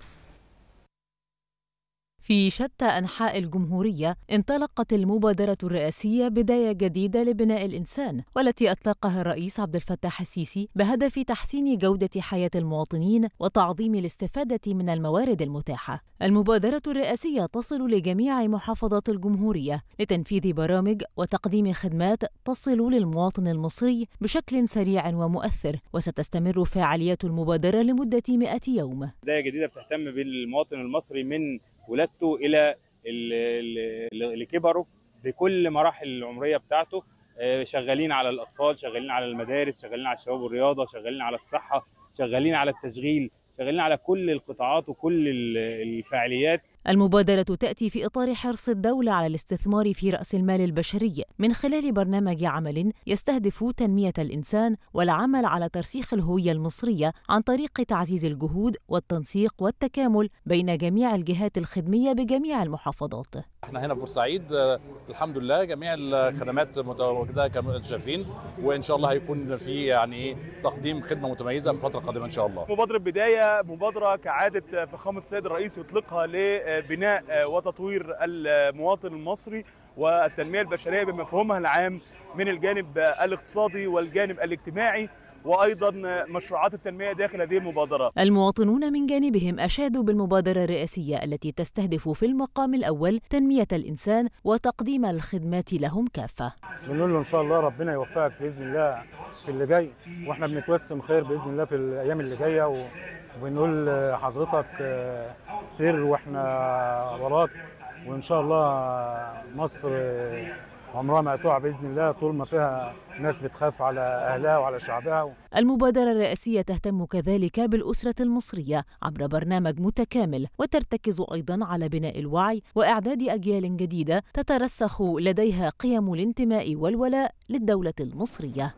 [SPEAKER 20] في شتى أنحاء الجمهورية انطلقت المبادرة الرئاسية بداية جديدة لبناء الإنسان، والتي أطلقها الرئيس عبد الفتاح السيسي بهدف تحسين جودة حياة المواطنين وتعظيم الاستفادة من الموارد المتاحة. المبادرة الرئاسية تصل لجميع محافظات الجمهورية لتنفيذ برامج وتقديم خدمات تصل للمواطن المصري بشكل سريع ومؤثر، وستستمر فعاليات المبادرة لمدة مئة يوم.
[SPEAKER 21] بداية جديدة بتهتم بالمواطن المصري من ولادته إلى اللي كبروا بكل مراحل العمرية بتاعته. شغالين على الأطفال، شغالين على المدارس، شغالين على الشباب والرياضة، شغالين على الصحة، شغالين على التشغيل، شغالين على كل القطاعات وكل الفعاليات.
[SPEAKER 20] المبادرة تأتي في إطار حرص الدولة على الاستثمار في رأس المال البشري من خلال برنامج عمل يستهدف تنمية الإنسان والعمل على ترسيخ الهوية المصرية عن طريق تعزيز الجهود والتنسيق والتكامل بين جميع الجهات الخدمية بجميع المحافظات.
[SPEAKER 22] احنا هنا في بورسعيد الحمد لله جميع الخدمات متواجدة كما انتم شايفين، وإن شاء الله هيكون في يعني تقديم خدمة متميزة في الفترة القادمة إن شاء الله.
[SPEAKER 23] مبادرة بداية مبادرة كعادة فخامة السيد الرئيس يطلقها ل
[SPEAKER 3] لبناء وتطوير المواطن المصري والتنمية البشرية بمفهومها العام من الجانب الاقتصادي والجانب الاجتماعي، وأيضا مشروعات التنمية داخل هذه المبادرة.
[SPEAKER 20] المواطنون من جانبهم أشادوا بالمبادرة الرئاسية التي تستهدف في المقام الأول تنمية الإنسان وتقديم الخدمات لهم كافة.
[SPEAKER 6] بنقول له إن شاء الله ربنا يوفقك بإذن الله في اللي جاي، وإحنا بنتوسم خير بإذن الله في الأيام اللي جاية، وبنقول حضرتك سر وإحنا وراك، وإن شاء الله مصر عمرها ما هتقع بإذن الله طول ما فيها ناس بتخاف على أهلها وعلى شعبها.
[SPEAKER 20] المبادرة الرئاسية تهتم كذلك بالأسرة المصرية عبر برنامج متكامل، وترتكز أيضا على بناء الوعي وإعداد أجيال جديدة تترسخ لديها قيم الانتماء والولاء للدولة المصرية.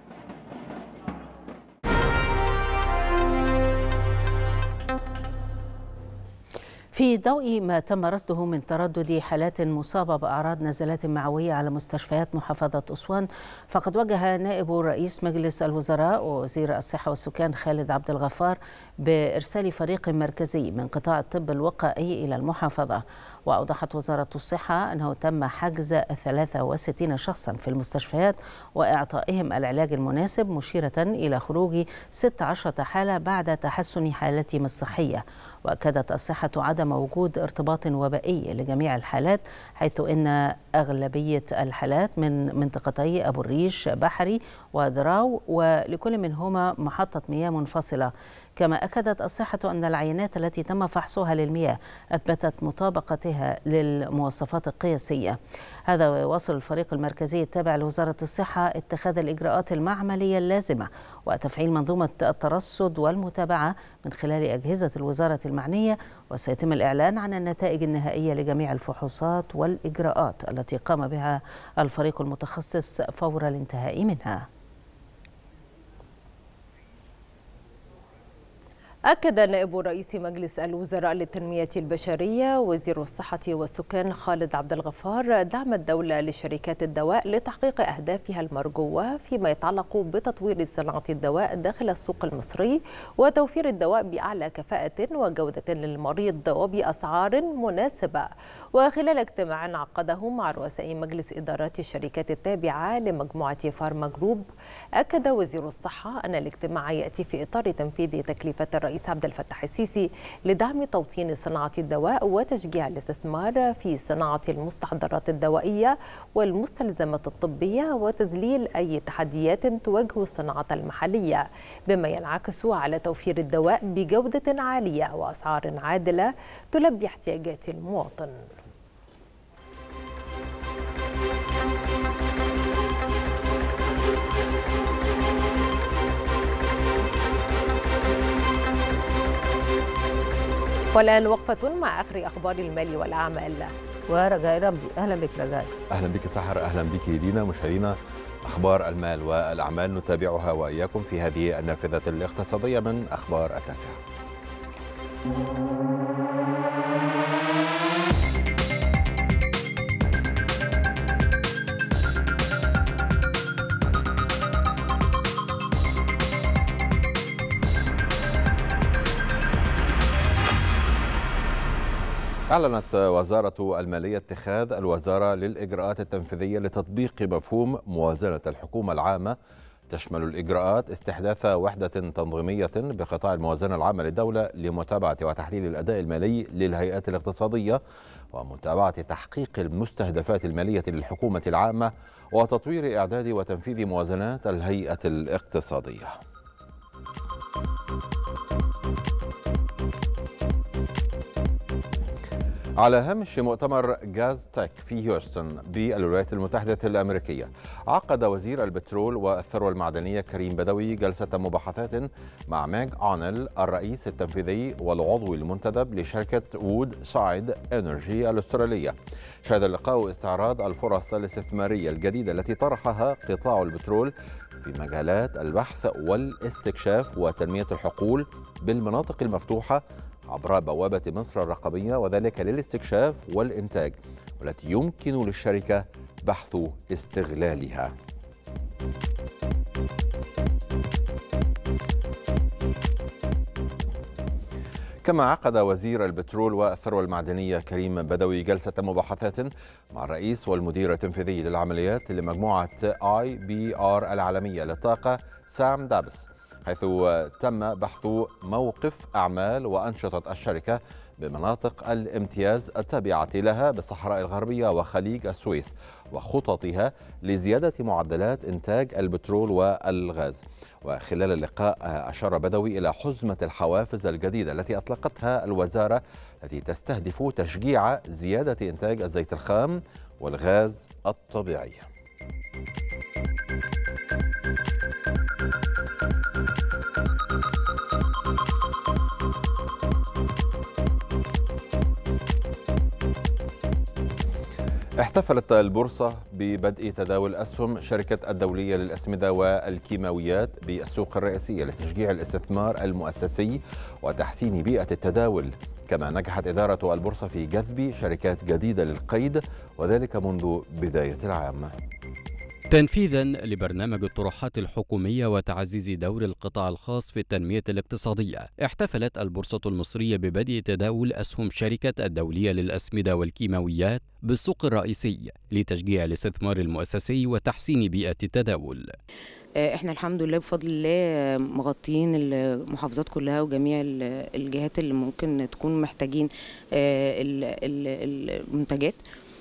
[SPEAKER 1] في ضوء ما تم رصده من تردد حالات مصابة بأعراض نزلات معوية على مستشفيات محافظة أسوان، فقد وجه نائب رئيس مجلس الوزراء ووزير الصحة والسكان خالد عبد الغفار بإرسال فريق مركزي من قطاع الطب الوقائي إلى المحافظة. وأوضحت وزارة الصحة أنه تم حجز ثلاثة وستين شخصا في المستشفيات وإعطائهم العلاج المناسب، مشيرة إلى خروج ستة عشر حالة بعد تحسن حالتهم الصحية. وأكدت الصحة عدم وجود ارتباط وبائي لجميع الحالات، حيث أن أغلبية الحالات من منطقتي أبو الريش بحري ودراو، ولكل منهما محطة مياه منفصلة. كما أكدت الصحة أن العينات التي تم فحصها للمياه أثبتت مطابقتها للمواصفات القياسية. هذا ويواصل الفريق المركزي التابع لوزارة الصحة اتخاذ الإجراءات المعملية اللازمة وتفعيل منظومة الترصد والمتابعة من خلال أجهزة الوزارة المعنية، وسيتم الإعلان عن النتائج النهائية لجميع الفحوصات والإجراءات التي قام بها الفريق المتخصص فور الانتهاء منها.
[SPEAKER 2] أكد نائب رئيس مجلس الوزراء للتنمية البشرية وزير الصحة والسكان خالد عبد الغفار دعم الدولة لشركات الدواء لتحقيق أهدافها المرجوة فيما يتعلق بتطوير صناعة الدواء داخل السوق المصري وتوفير الدواء بأعلى كفاءة وجودة للمريض وبأسعار مناسبة. وخلال اجتماع عقده مع رؤساء مجلس إدارات الشركات التابعة لمجموعة فارما جروب، أكد وزير الصحة أن الاجتماع يأتي في إطار تنفيذ تكلفة الرئيس عبد الفتاح السيسي لدعم توطين صناعة الدواء وتشجيع الاستثمار في صناعة المستحضرات الدوائية والمستلزمات الطبية وتذليل أي تحديات تواجه الصناعة المحلية، بما ينعكس على توفير الدواء بجودة عالية وأسعار عادلة تلبي احتياجات المواطن. والآن وقفة مع آخر أخبار المال والأعمال
[SPEAKER 1] ورجاء رمزي. أهلا بك رجاء.
[SPEAKER 23] أهلا بك سحر، أهلا بك دينا. مشاهدينا، أخبار المال والأعمال نتابعها وإياكم في هذه النافذة الاقتصادية من أخبار التاسعة. أعلنت وزارة المالية اتخاذ الوزارة للإجراءات التنفيذية لتطبيق مفهوم موازنة الحكومة العامة، تشمل الإجراءات استحداث وحدة تنظيمية بقطاع الموازنة العامة للدولة لمتابعة وتحليل الأداء المالي للهيئات الاقتصادية ومتابعة تحقيق المستهدفات المالية للحكومة العامة وتطوير إعداد وتنفيذ موازنات الهيئة الاقتصادية. على هامش مؤتمر جاز تك في هيوستن بالولايات المتحدة الأمريكية، عقد وزير البترول والثروة المعدنية كريم بدوي جلسة مباحثات مع ميغ أونيل الرئيس التنفيذي والعضو المنتدب لشركة وود سايد إنرجي الأسترالية. شهد اللقاء استعراض الفرص الاستثمارية الجديدة التي طرحها قطاع البترول في مجالات البحث والاستكشاف وتنمية الحقول بالمناطق المفتوحة عبر بوابة مصر الرقمية، وذلك للاستكشاف والإنتاج، والتي يمكن للشركة بحث استغلالها. كما عقد وزير البترول والثروة المعدنية كريم بدوي جلسة مباحثات مع الرئيس والمدير التنفيذي للعمليات لمجموعة آي بي آر العالمية للطاقة سام دابس، حيث تم بحث موقف أعمال وأنشطة الشركة بمناطق الامتياز التابعة لها بالصحراء الغربية وخليج السويس وخططها لزيادة معدلات إنتاج البترول والغاز. وخلال اللقاء أشار بدوي إلى حزمة الحوافز الجديدة التي أطلقتها الوزارة التي تستهدف تشجيع زيادة إنتاج الزيت الخام والغاز الطبيعي. احتفلت البورصة ببدء تداول أسهم شركة الدولية للأسمدة والكيماويات بالسوق الرئيسية لتشجيع الاستثمار المؤسسي وتحسين بيئة التداول. كما نجحت إدارة البورصة في جذب شركات جديدة للقيد وذلك منذ بداية العام.
[SPEAKER 9] تنفيذا لبرنامج الطروحات الحكومية وتعزيز دور القطاع الخاص في التنمية الاقتصادية، احتفلت البورصة المصرية ببدء تداول أسهم شركة الدولية للأسمدة والكيماويات بالسوق الرئيسي لتشجيع الاستثمار المؤسسي وتحسين بيئة التداول.
[SPEAKER 10] احنا الحمد لله بفضل الله مغطيين المحافظات كلها وجميع الجهات اللي ممكن تكون محتاجين المنتجات.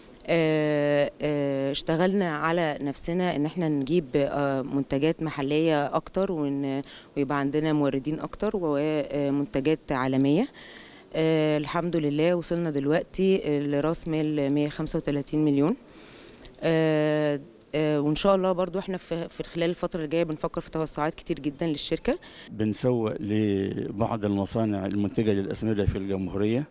[SPEAKER 10] اشتغلنا على نفسنا ان احنا نجيب منتجات محلية اكتر ويبقى عندنا موردين اكتر ومنتجات عالمية. الحمد لله وصلنا دلوقتي لراس مال مئة وخمسة وثلاثين مليون، وان شاء الله برضو احنا في خلال الفترة الجاية بنفكر في توسعات كتير جدا للشركة.
[SPEAKER 12] بنسوق لبعض المصانع المنتجة للأسمدة في الجمهورية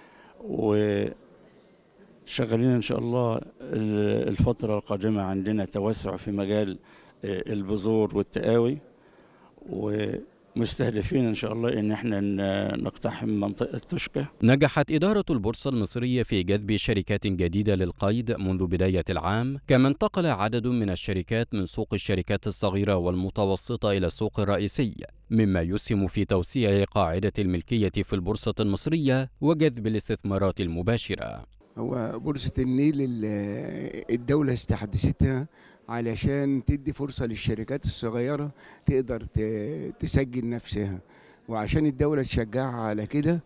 [SPEAKER 12] و شغالين إن شاء الله. الفترة القادمة عندنا توسع في مجال البذور والتقاوي ومستهدفين إن شاء الله إن احنا نقتحم منطقة توشكا.
[SPEAKER 9] نجحت إدارة البورصة المصرية في جذب شركات جديدة للقيد منذ بداية العام، كما انتقل عدد من الشركات من سوق الشركات الصغيرة والمتوسطة إلى السوق الرئيسي، مما يسهم في توسيع قاعدة الملكية في البورصة المصرية وجذب الاستثمارات المباشرة.
[SPEAKER 24] هو بورصة النيل الدولة استحدثتها علشان تدي فرصة للشركات الصغيرة تقدر تسجل نفسها، وعشان الدولة تشجعها على كده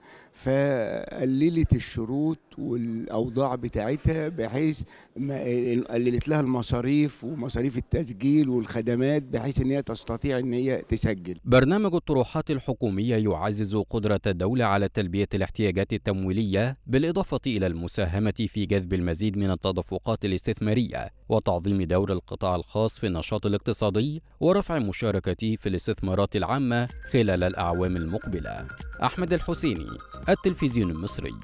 [SPEAKER 24] فقللت الشروط والأوضاع بتاعتها بحيث قللت لها المصاريف ومصاريف التسجيل والخدمات بحيث ان هي تستطيع ان هي تسجل.
[SPEAKER 9] برنامج الطروحات الحكومية يعزز قدرة الدولة على تلبية الاحتياجات التمويلية بالإضافة إلى المساهمة في جذب المزيد من التدفقات الاستثمارية وتعظيم دور القطاع الخاص في النشاط الاقتصادي ورفع مشاركته في الاستثمارات العامة خلال الأعوام المقبلة. أحمد الحسيني، التلفزيون المصري.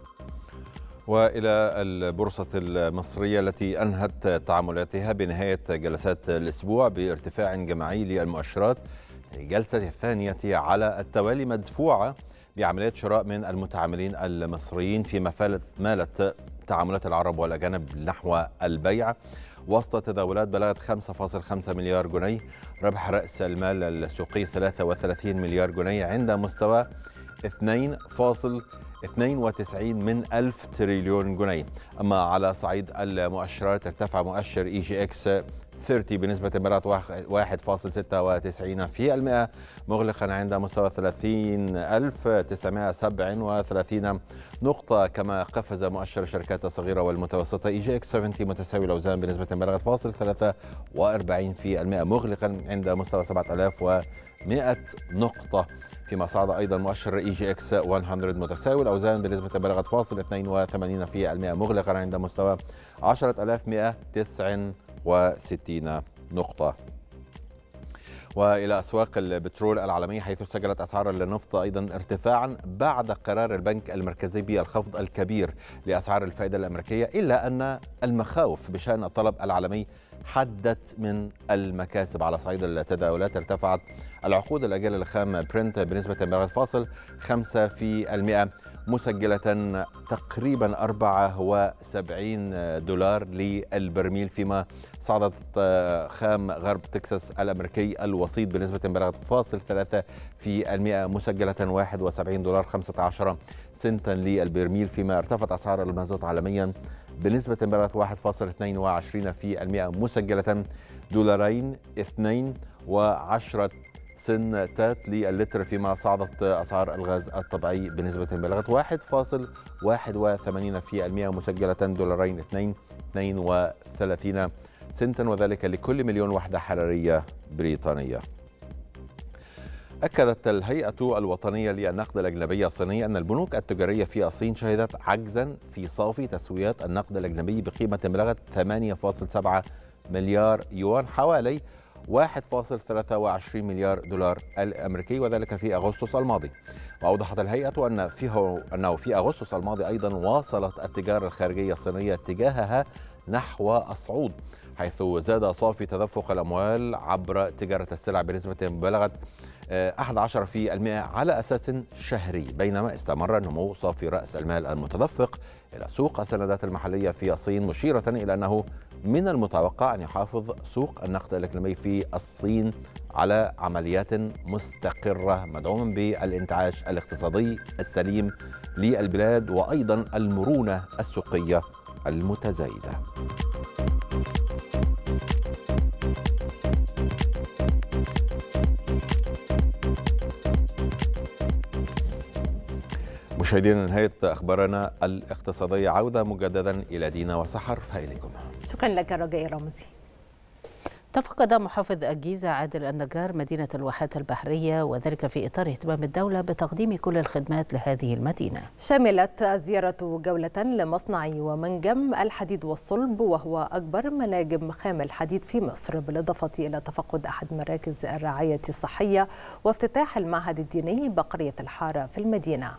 [SPEAKER 23] وإلى البورصة المصرية التي أنهت تعاملاتها بنهاية جلسات الأسبوع بارتفاع جماعي للمؤشرات، الجلسة الثانية على التوالي مدفوعة بعمليات شراء من المتعاملين المصريين، فيما مالت تعاملات العرب والأجانب نحو البيع وسط تداولات بلغت خمسة فاصلة خمسة مليار جنيه، ربح رأس المال السوقي ثلاثة وثلاثين مليار جنيه عند مستوى اثنين فاصلة اثنين وتسعين من ألف تريليون جنيه. أما على صعيد المؤشرات ارتفع مؤشر إي جي إكس ثلاثين بنسبة بلغت واحد فاصلة ستة وتسعين بالمئة مغلقا عند مستوى ثلاثين ألف وتسعمئة وسبعة وثلاثين نقطة. كما قفز مؤشر الشركات الصغيرة والمتوسطة إي جي إكس سبعين متساوي الأوزان بنسبة بلغت فاصل ثلاثة وأربعين بالمئة مغلقا عند مستوى سبعة آلاف ومئة نقطة. فيما صعد أيضا مؤشر إي جي إكس مئة متساوي الأوزان بنسبة بلغت فاصل اثنين وثمانين بالمئة مغلقا عند مستوى عشرة آلاف ومئة وتسعة وستين نقطة. وإلى أسواق البترول العالمية، حيث سجلت أسعار النفط أيضا ارتفاعا بعد قرار البنك المركزي بالخفض الكبير لأسعار الفائدة الأمريكية، إلا أن المخاوف بشأن الطلب العالمي حدت من المكاسب. على صعيد التداولات ارتفعت العقود الآجلة لخام برنت بنسبة بلغت فاصل خمسة في المئة مسجلة تقريبا أربعة وسبعين دولار للبرميل، فيما صعدت خام غرب تكساس الأمريكي الوسيط بنسبة بلغت فاصل ثلاثة في المئة مسجلة واحد وسبعين دولار خمسة عشر سنتا للبرميل، فيما ارتفعت أسعار المازوت عالميا بنسبة بلغت واحد فاصل اثنين وعشرين في المئة مسجلة دولارين اثنين وعشرة سنتات للتر، فيما صعدت أسعار الغاز الطبيعي بنسبة بلغت واحد فاصل واحد وثمانين في المئة مسجلة دولارين اثنين اثنين وثلاثين سنتا، وذلك لكل مليون وحدة حرارية بريطانية. أكدت الهيئة الوطنية للنقد الأجنبي الصيني أن البنوك التجارية في الصين شهدت عجزا في صافي تسويات النقد الأجنبي بقيمة بلغت ثمانية فاصل سبعة مليار يوان، حوالي واحد فاصل ثلاثة وعشرين مليار دولار الأمريكي، وذلك في أغسطس الماضي. وأوضحت الهيئة أن فيه أنه في أغسطس الماضي أيضا واصلت التجارة الخارجية الصينية اتجاهها نحو الصعود، حيث زاد صافي تدفق الأموال عبر تجارة السلع بنسبة بلغت أحد عشر في المئة على أساس شهري، بينما استمر نمو صافي رأس المال المتدفق إلى سوق السندات المحلية في الصين، مشيرة إلى أنه من المتوقع أن يحافظ سوق النقد الأجنبي في الصين على عمليات مستقرة مدعوما بالانتعاش الاقتصادي السليم للبلاد وأيضا المرونة السوقية المتزايدة. مشاهدينا، نهاية أخبارنا الاقتصادية. عودة مجددا إلى دينا وسحر، فإليكم.
[SPEAKER 2] شكرا لك رجاء رمزي.
[SPEAKER 1] تفقد محافظ الجيزة عادل النجار مدينة الواحات البحرية، وذلك في إطار اهتمام الدولة بتقديم كل الخدمات لهذه المدينة.
[SPEAKER 2] شملت الزيارة جولة لمصنع ومنجم الحديد والصلب، وهو أكبر مناجم خام الحديد في مصر، بالإضافة إلى تفقد أحد مراكز الرعاية الصحية وافتتاح المعهد الديني بقرية الحارة في المدينة.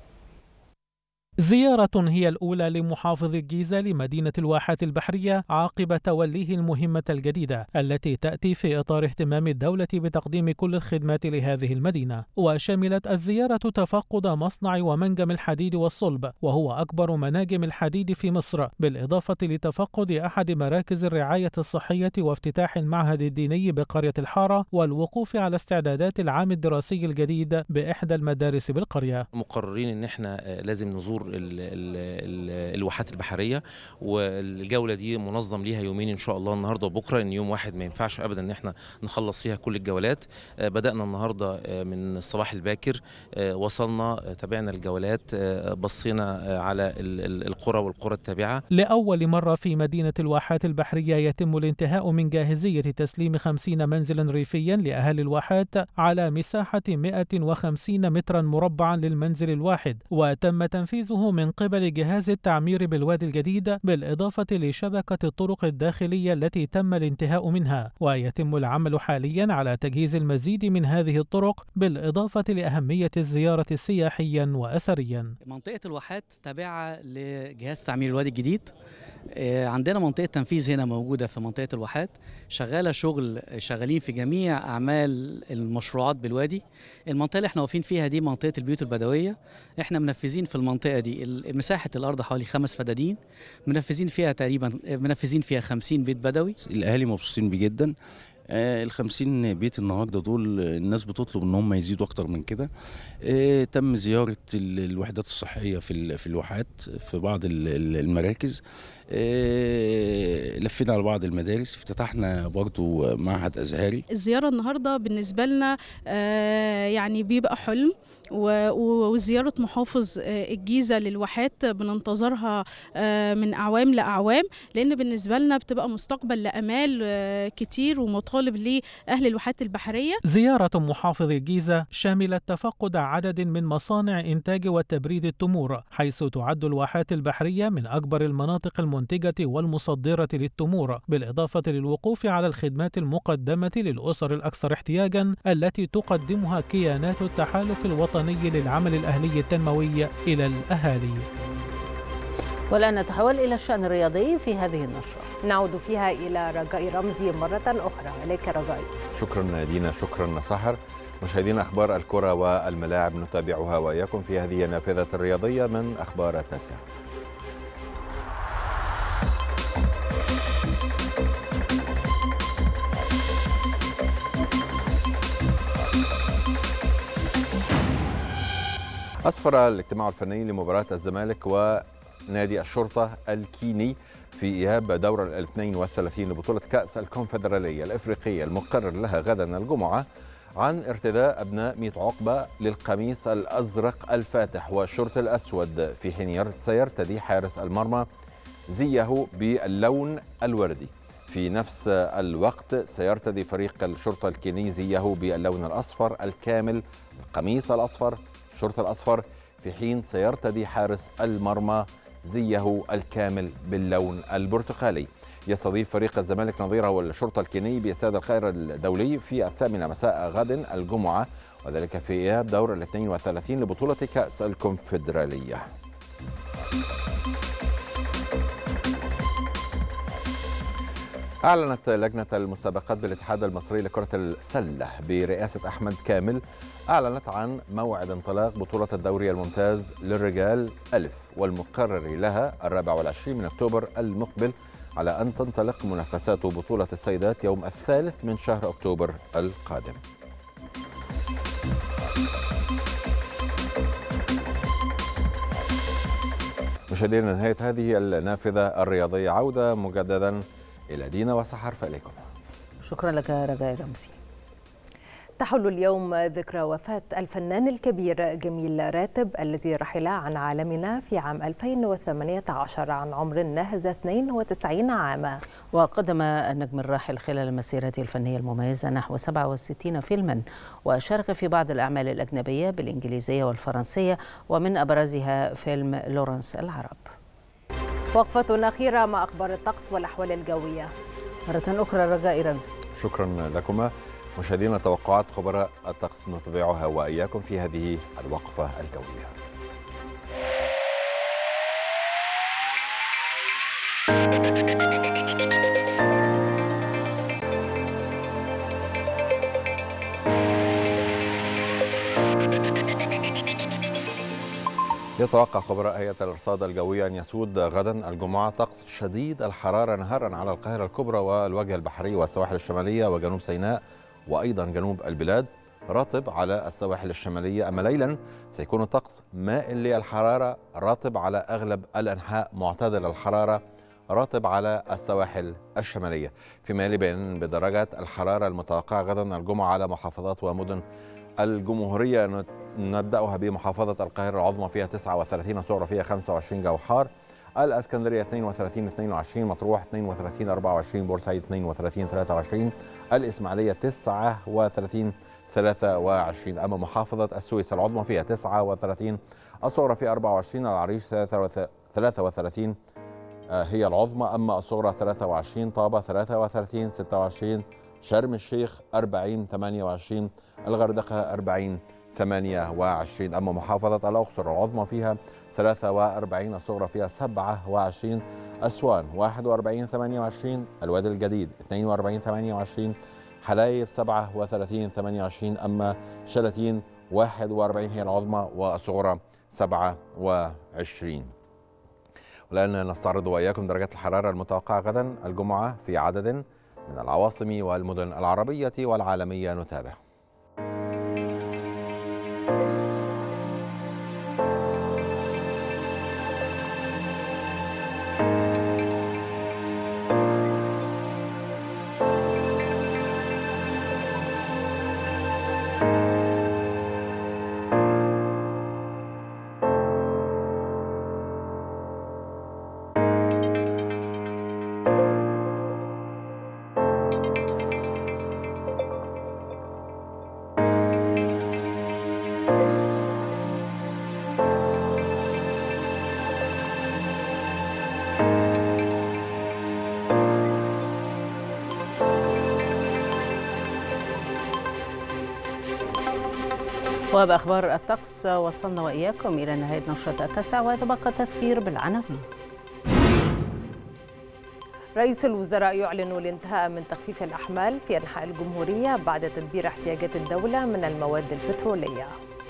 [SPEAKER 8] زيارة هي الأولى لمحافظ الجيزة لمدينة الواحات البحرية عقب توليه المهمة الجديدة التي تأتي في إطار اهتمام الدولة بتقديم كل الخدمات لهذه المدينة. وشملت الزيارة تفقد مصنع ومنجم الحديد والصلب، وهو أكبر مناجم الحديد في مصر، بالإضافة لتفقد أحد مراكز الرعاية الصحية وافتتاح المعهد الديني بقرية الحارة، والوقوف على استعدادات العام الدراسي الجديد بإحدى المدارس بالقرية.
[SPEAKER 14] مقررين إن احنا لازم نزور ال ال ال الواحات البحريه، والجوله دي منظم ليها يومين ان شاء الله، النهارده وبكره، ان يوم واحد ما ينفعش ابدا ان احنا نخلص فيها كل الجولات. بدانا النهارده من الصباح الباكر، وصلنا تابعنا الجولات، بصينا على القرى والقرى التابعه.
[SPEAKER 8] لاول مره في مدينه الواحات البحريه يتم الانتهاء من جاهزيه تسليم خمسين منزلا ريفيا لاهالي الواحات على مساحه مئة وخمسين مترا مربعا للمنزل الواحد، وتم تنفيذه من قبل جهاز التعمير بالوادي الجديد، بالإضافة لشبكة الطرق الداخلية التي تم الانتهاء منها، ويتم العمل حاليا على تجهيز المزيد من هذه الطرق، بالإضافة لأهمية الزيارة سياحيا وأثريا.
[SPEAKER 15] منطقة الواحات تابعة لجهاز تعمير الوادي الجديد. عندنا منطقة تنفيذ هنا موجودة في منطقة الواحات، شغالة شغل شغالين في جميع أعمال المشروعات بالوادي. المنطقة اللي احنا واقفين فيها دي منطقة البيوت البدوية، احنا منفذين في المنطقة دي مساحة الأرض حوالي خمس فدادين، منفذين فيها تقريبا منفذين فيها خمسين بيت بدوي.
[SPEAKER 16] الأهالي مبسوطين بيه جدا. آه الخمسين بيت النهارده دول الناس بتطلب ان هم يزيدوا اكتر من كده. آه تم زياره الوحدات الصحيه في في الواحات في بعض المراكز. آه لفينا على بعض المدارس، افتتحنا برضو معهد ازهري.
[SPEAKER 25] الزياره النهارده بالنسبه لنا آه يعني بيبقى حلم، وزيارة محافظ الجيزة للواحات بننتظرها من أعوام لأعوام، لأن بالنسبة لنا بتبقى مستقبل لأمال كتير ومطالب لأهل الواحات البحرية.
[SPEAKER 8] زيارة محافظ الجيزة شاملت تفقد عدد من مصانع إنتاج وتبريد التمور، حيث تعد الواحات البحرية من أكبر المناطق المنتجة والمصدرة للتمور، بالإضافة للوقوف على الخدمات المقدمة للأسر الأكثر احتياجا التي تقدمها كيانات التحالف الوطني للعمل الأهلي التنموي إلى الأهالي.
[SPEAKER 1] والآن نتحول إلى الشأن الرياضي في هذه النشرة،
[SPEAKER 2] نعود فيها إلى رجاء رمزي مرة أخرى. إليك رجاء.
[SPEAKER 23] شكرا دينا، شكرا سحر. مشاهدينا، أخبار الكرة والملاعب نتابعها وإياكم في هذه النافذة الرياضية من أخبار التاسعة. أسفر الاجتماع الفني لمباراة الزمالك ونادي الشرطة الكيني في إياب دور الاثنين والثلاثين لبطولة كأس الكونفدرالية الإفريقية المقرر لها غدا الجمعة عن ارتداء أبناء ميت عقبة للقميص الأزرق الفاتح والشورت الأسود، في حين سيرتدي حارس المرمى زيه باللون الوردي. في نفس الوقت سيرتدي فريق الشرطة الكيني زيه باللون الأصفر الكامل، القميص الأصفر، الشورت الأصفر، في حين سيرتدي حارس المرمى زيه الكامل باللون البرتقالي. يستضيف فريق الزمالك نظيره الشرطة الكيني باستاد القاهرة الدولي في الثامنة مساء غد الجمعة، وذلك في إياب دور الاثنين والثلاثين لبطولة كأس الكونفدرالية. أعلنت لجنة المسابقات بالاتحاد المصري لكرة السلة برئاسة أحمد كامل أعلنت عن موعد انطلاق بطولة الدوري الممتاز للرجال ألف، والمقرر لها الرابع والعشرين من أكتوبر المقبل، على أن تنطلق منافسات بطولة السيدات يوم الثالث من شهر أكتوبر القادم. مشاهدينا، نهاية هذه النافذة الرياضية. عودة مجددا إلى دينا وسحر، فإليكم.
[SPEAKER 1] شكرا لك رجاء رمزي.
[SPEAKER 2] تحل اليوم ذكرى وفاة الفنان الكبير جميل راتب الذي رحل عن عالمنا في عام ألفين وثمانية عشر عن عمر ناهز اثنين وتسعين عاما.
[SPEAKER 1] وقدم النجم الراحل خلال مسيرته الفنية المميزة نحو سبعة وستين فيلما، وشارك في بعض الأعمال الأجنبية بالإنجليزية والفرنسية، ومن أبرزها فيلم لورنس العرب.
[SPEAKER 2] وقفة أخيرة مع أخبار الطقس والأحوال الجوية.
[SPEAKER 1] مرة أخرى رجاء رمزي.
[SPEAKER 23] شكرا لكما. مشاهدينا، توقعات خبراء الطقس نتابعها وإياكم في هذه الوقفة الجوية. يتوقع خبراء هيئة الأرصاد الجوية أن يسود غدا الجمعة طقس شديد الحرارة نهارا على القاهرة الكبرى والوجه البحري والسواحل الشمالية وجنوب سيناء وأيضا جنوب البلاد، رطب على السواحل الشمالية. أما ليلا سيكون الطقس مائل للحرارة، رطب على أغلب الأنحاء، معتدل الحرارة، رطب على السواحل الشمالية. فيما يلي بيان بدرجات الحرارة المتوقعة غدا الجمعة على محافظات ومدن الجمهورية. نبدأها بمحافظة القاهرة العظمى فيها تسعة وثلاثين، الصغرى فيها خمسة وعشرين جو حار، الاسكندريه اثنين وثلاثين اثنين وعشرين، مطروح اثنين وثلاثين أربعة وعشرين، بورسعيد اثنين وثلاثين ثلاثة وعشرين، الاسماعيليه تسعة وثلاثين ثلاثة وعشرين. اما محافظه السويس العظمى فيها تسعة وثلاثين، الصغرى فيها أربعة وعشرين، العريش ثلاثة وثلاثين هي العظمى، اما الصغرى ثلاثة وعشرين، طابه ثلاثة وثلاثين ستة وعشرين، شرم الشيخ أربعين ثمانية وعشرين، الغردقه أربعين ثمانية وعشرين. اما محافظه الاقصر العظمى فيها ثلاثة وأربعين، الصغرى فيها سبعة وعشرين، أسوان واحد وأربعين ثمانية وعشرين، الوادي الجديد اثنين وأربعين ثمانية وعشرين، حلايب سبعة وثلاثين ثمانية وعشرين، أما شلاتين واحد وأربعين هي العظمى والصغرى سبعة وعشرين. والآن نستعرض وإياكم درجات الحرارة المتوقعة غدا الجمعة في عدد من العواصم والمدن العربية والعالمية. نتابع.
[SPEAKER 1] وبأخبار الطقس وصلنا وإياكم إلى نهاية نشرة التاسعة، ويتبقى التذكير بالعناوين.
[SPEAKER 2] رئيس الوزراء يعلن الانتهاء من تخفيف الأحمال في أنحاء الجمهورية بعد تدبير احتياجات الدولة من المواد البترولية.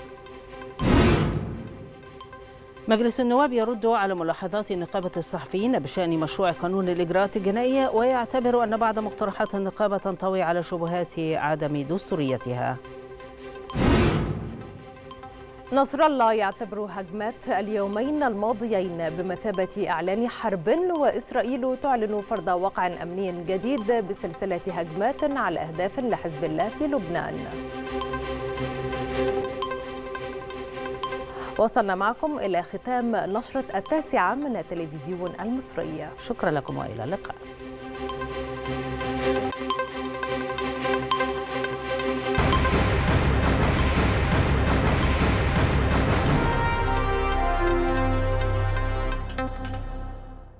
[SPEAKER 1] مجلس النواب يرد على ملاحظات نقابة الصحفيين بشأن مشروع قانون الإجراءات الجنائية، ويعتبر أن بعض مقترحات النقابة تنطوي على شبهات عدم دستوريتها.
[SPEAKER 2] نصر الله يعتبر هجمات اليومين الماضيين بمثابة إعلان حرب، وإسرائيل تعلن فرض وقع أمني جديد بسلسلة هجمات على أهداف لحزب الله في لبنان. وصلنا معكم إلى ختام نشرة التاسعة من التلفزيون المصري.
[SPEAKER 1] شكرا لكم وإلى اللقاء.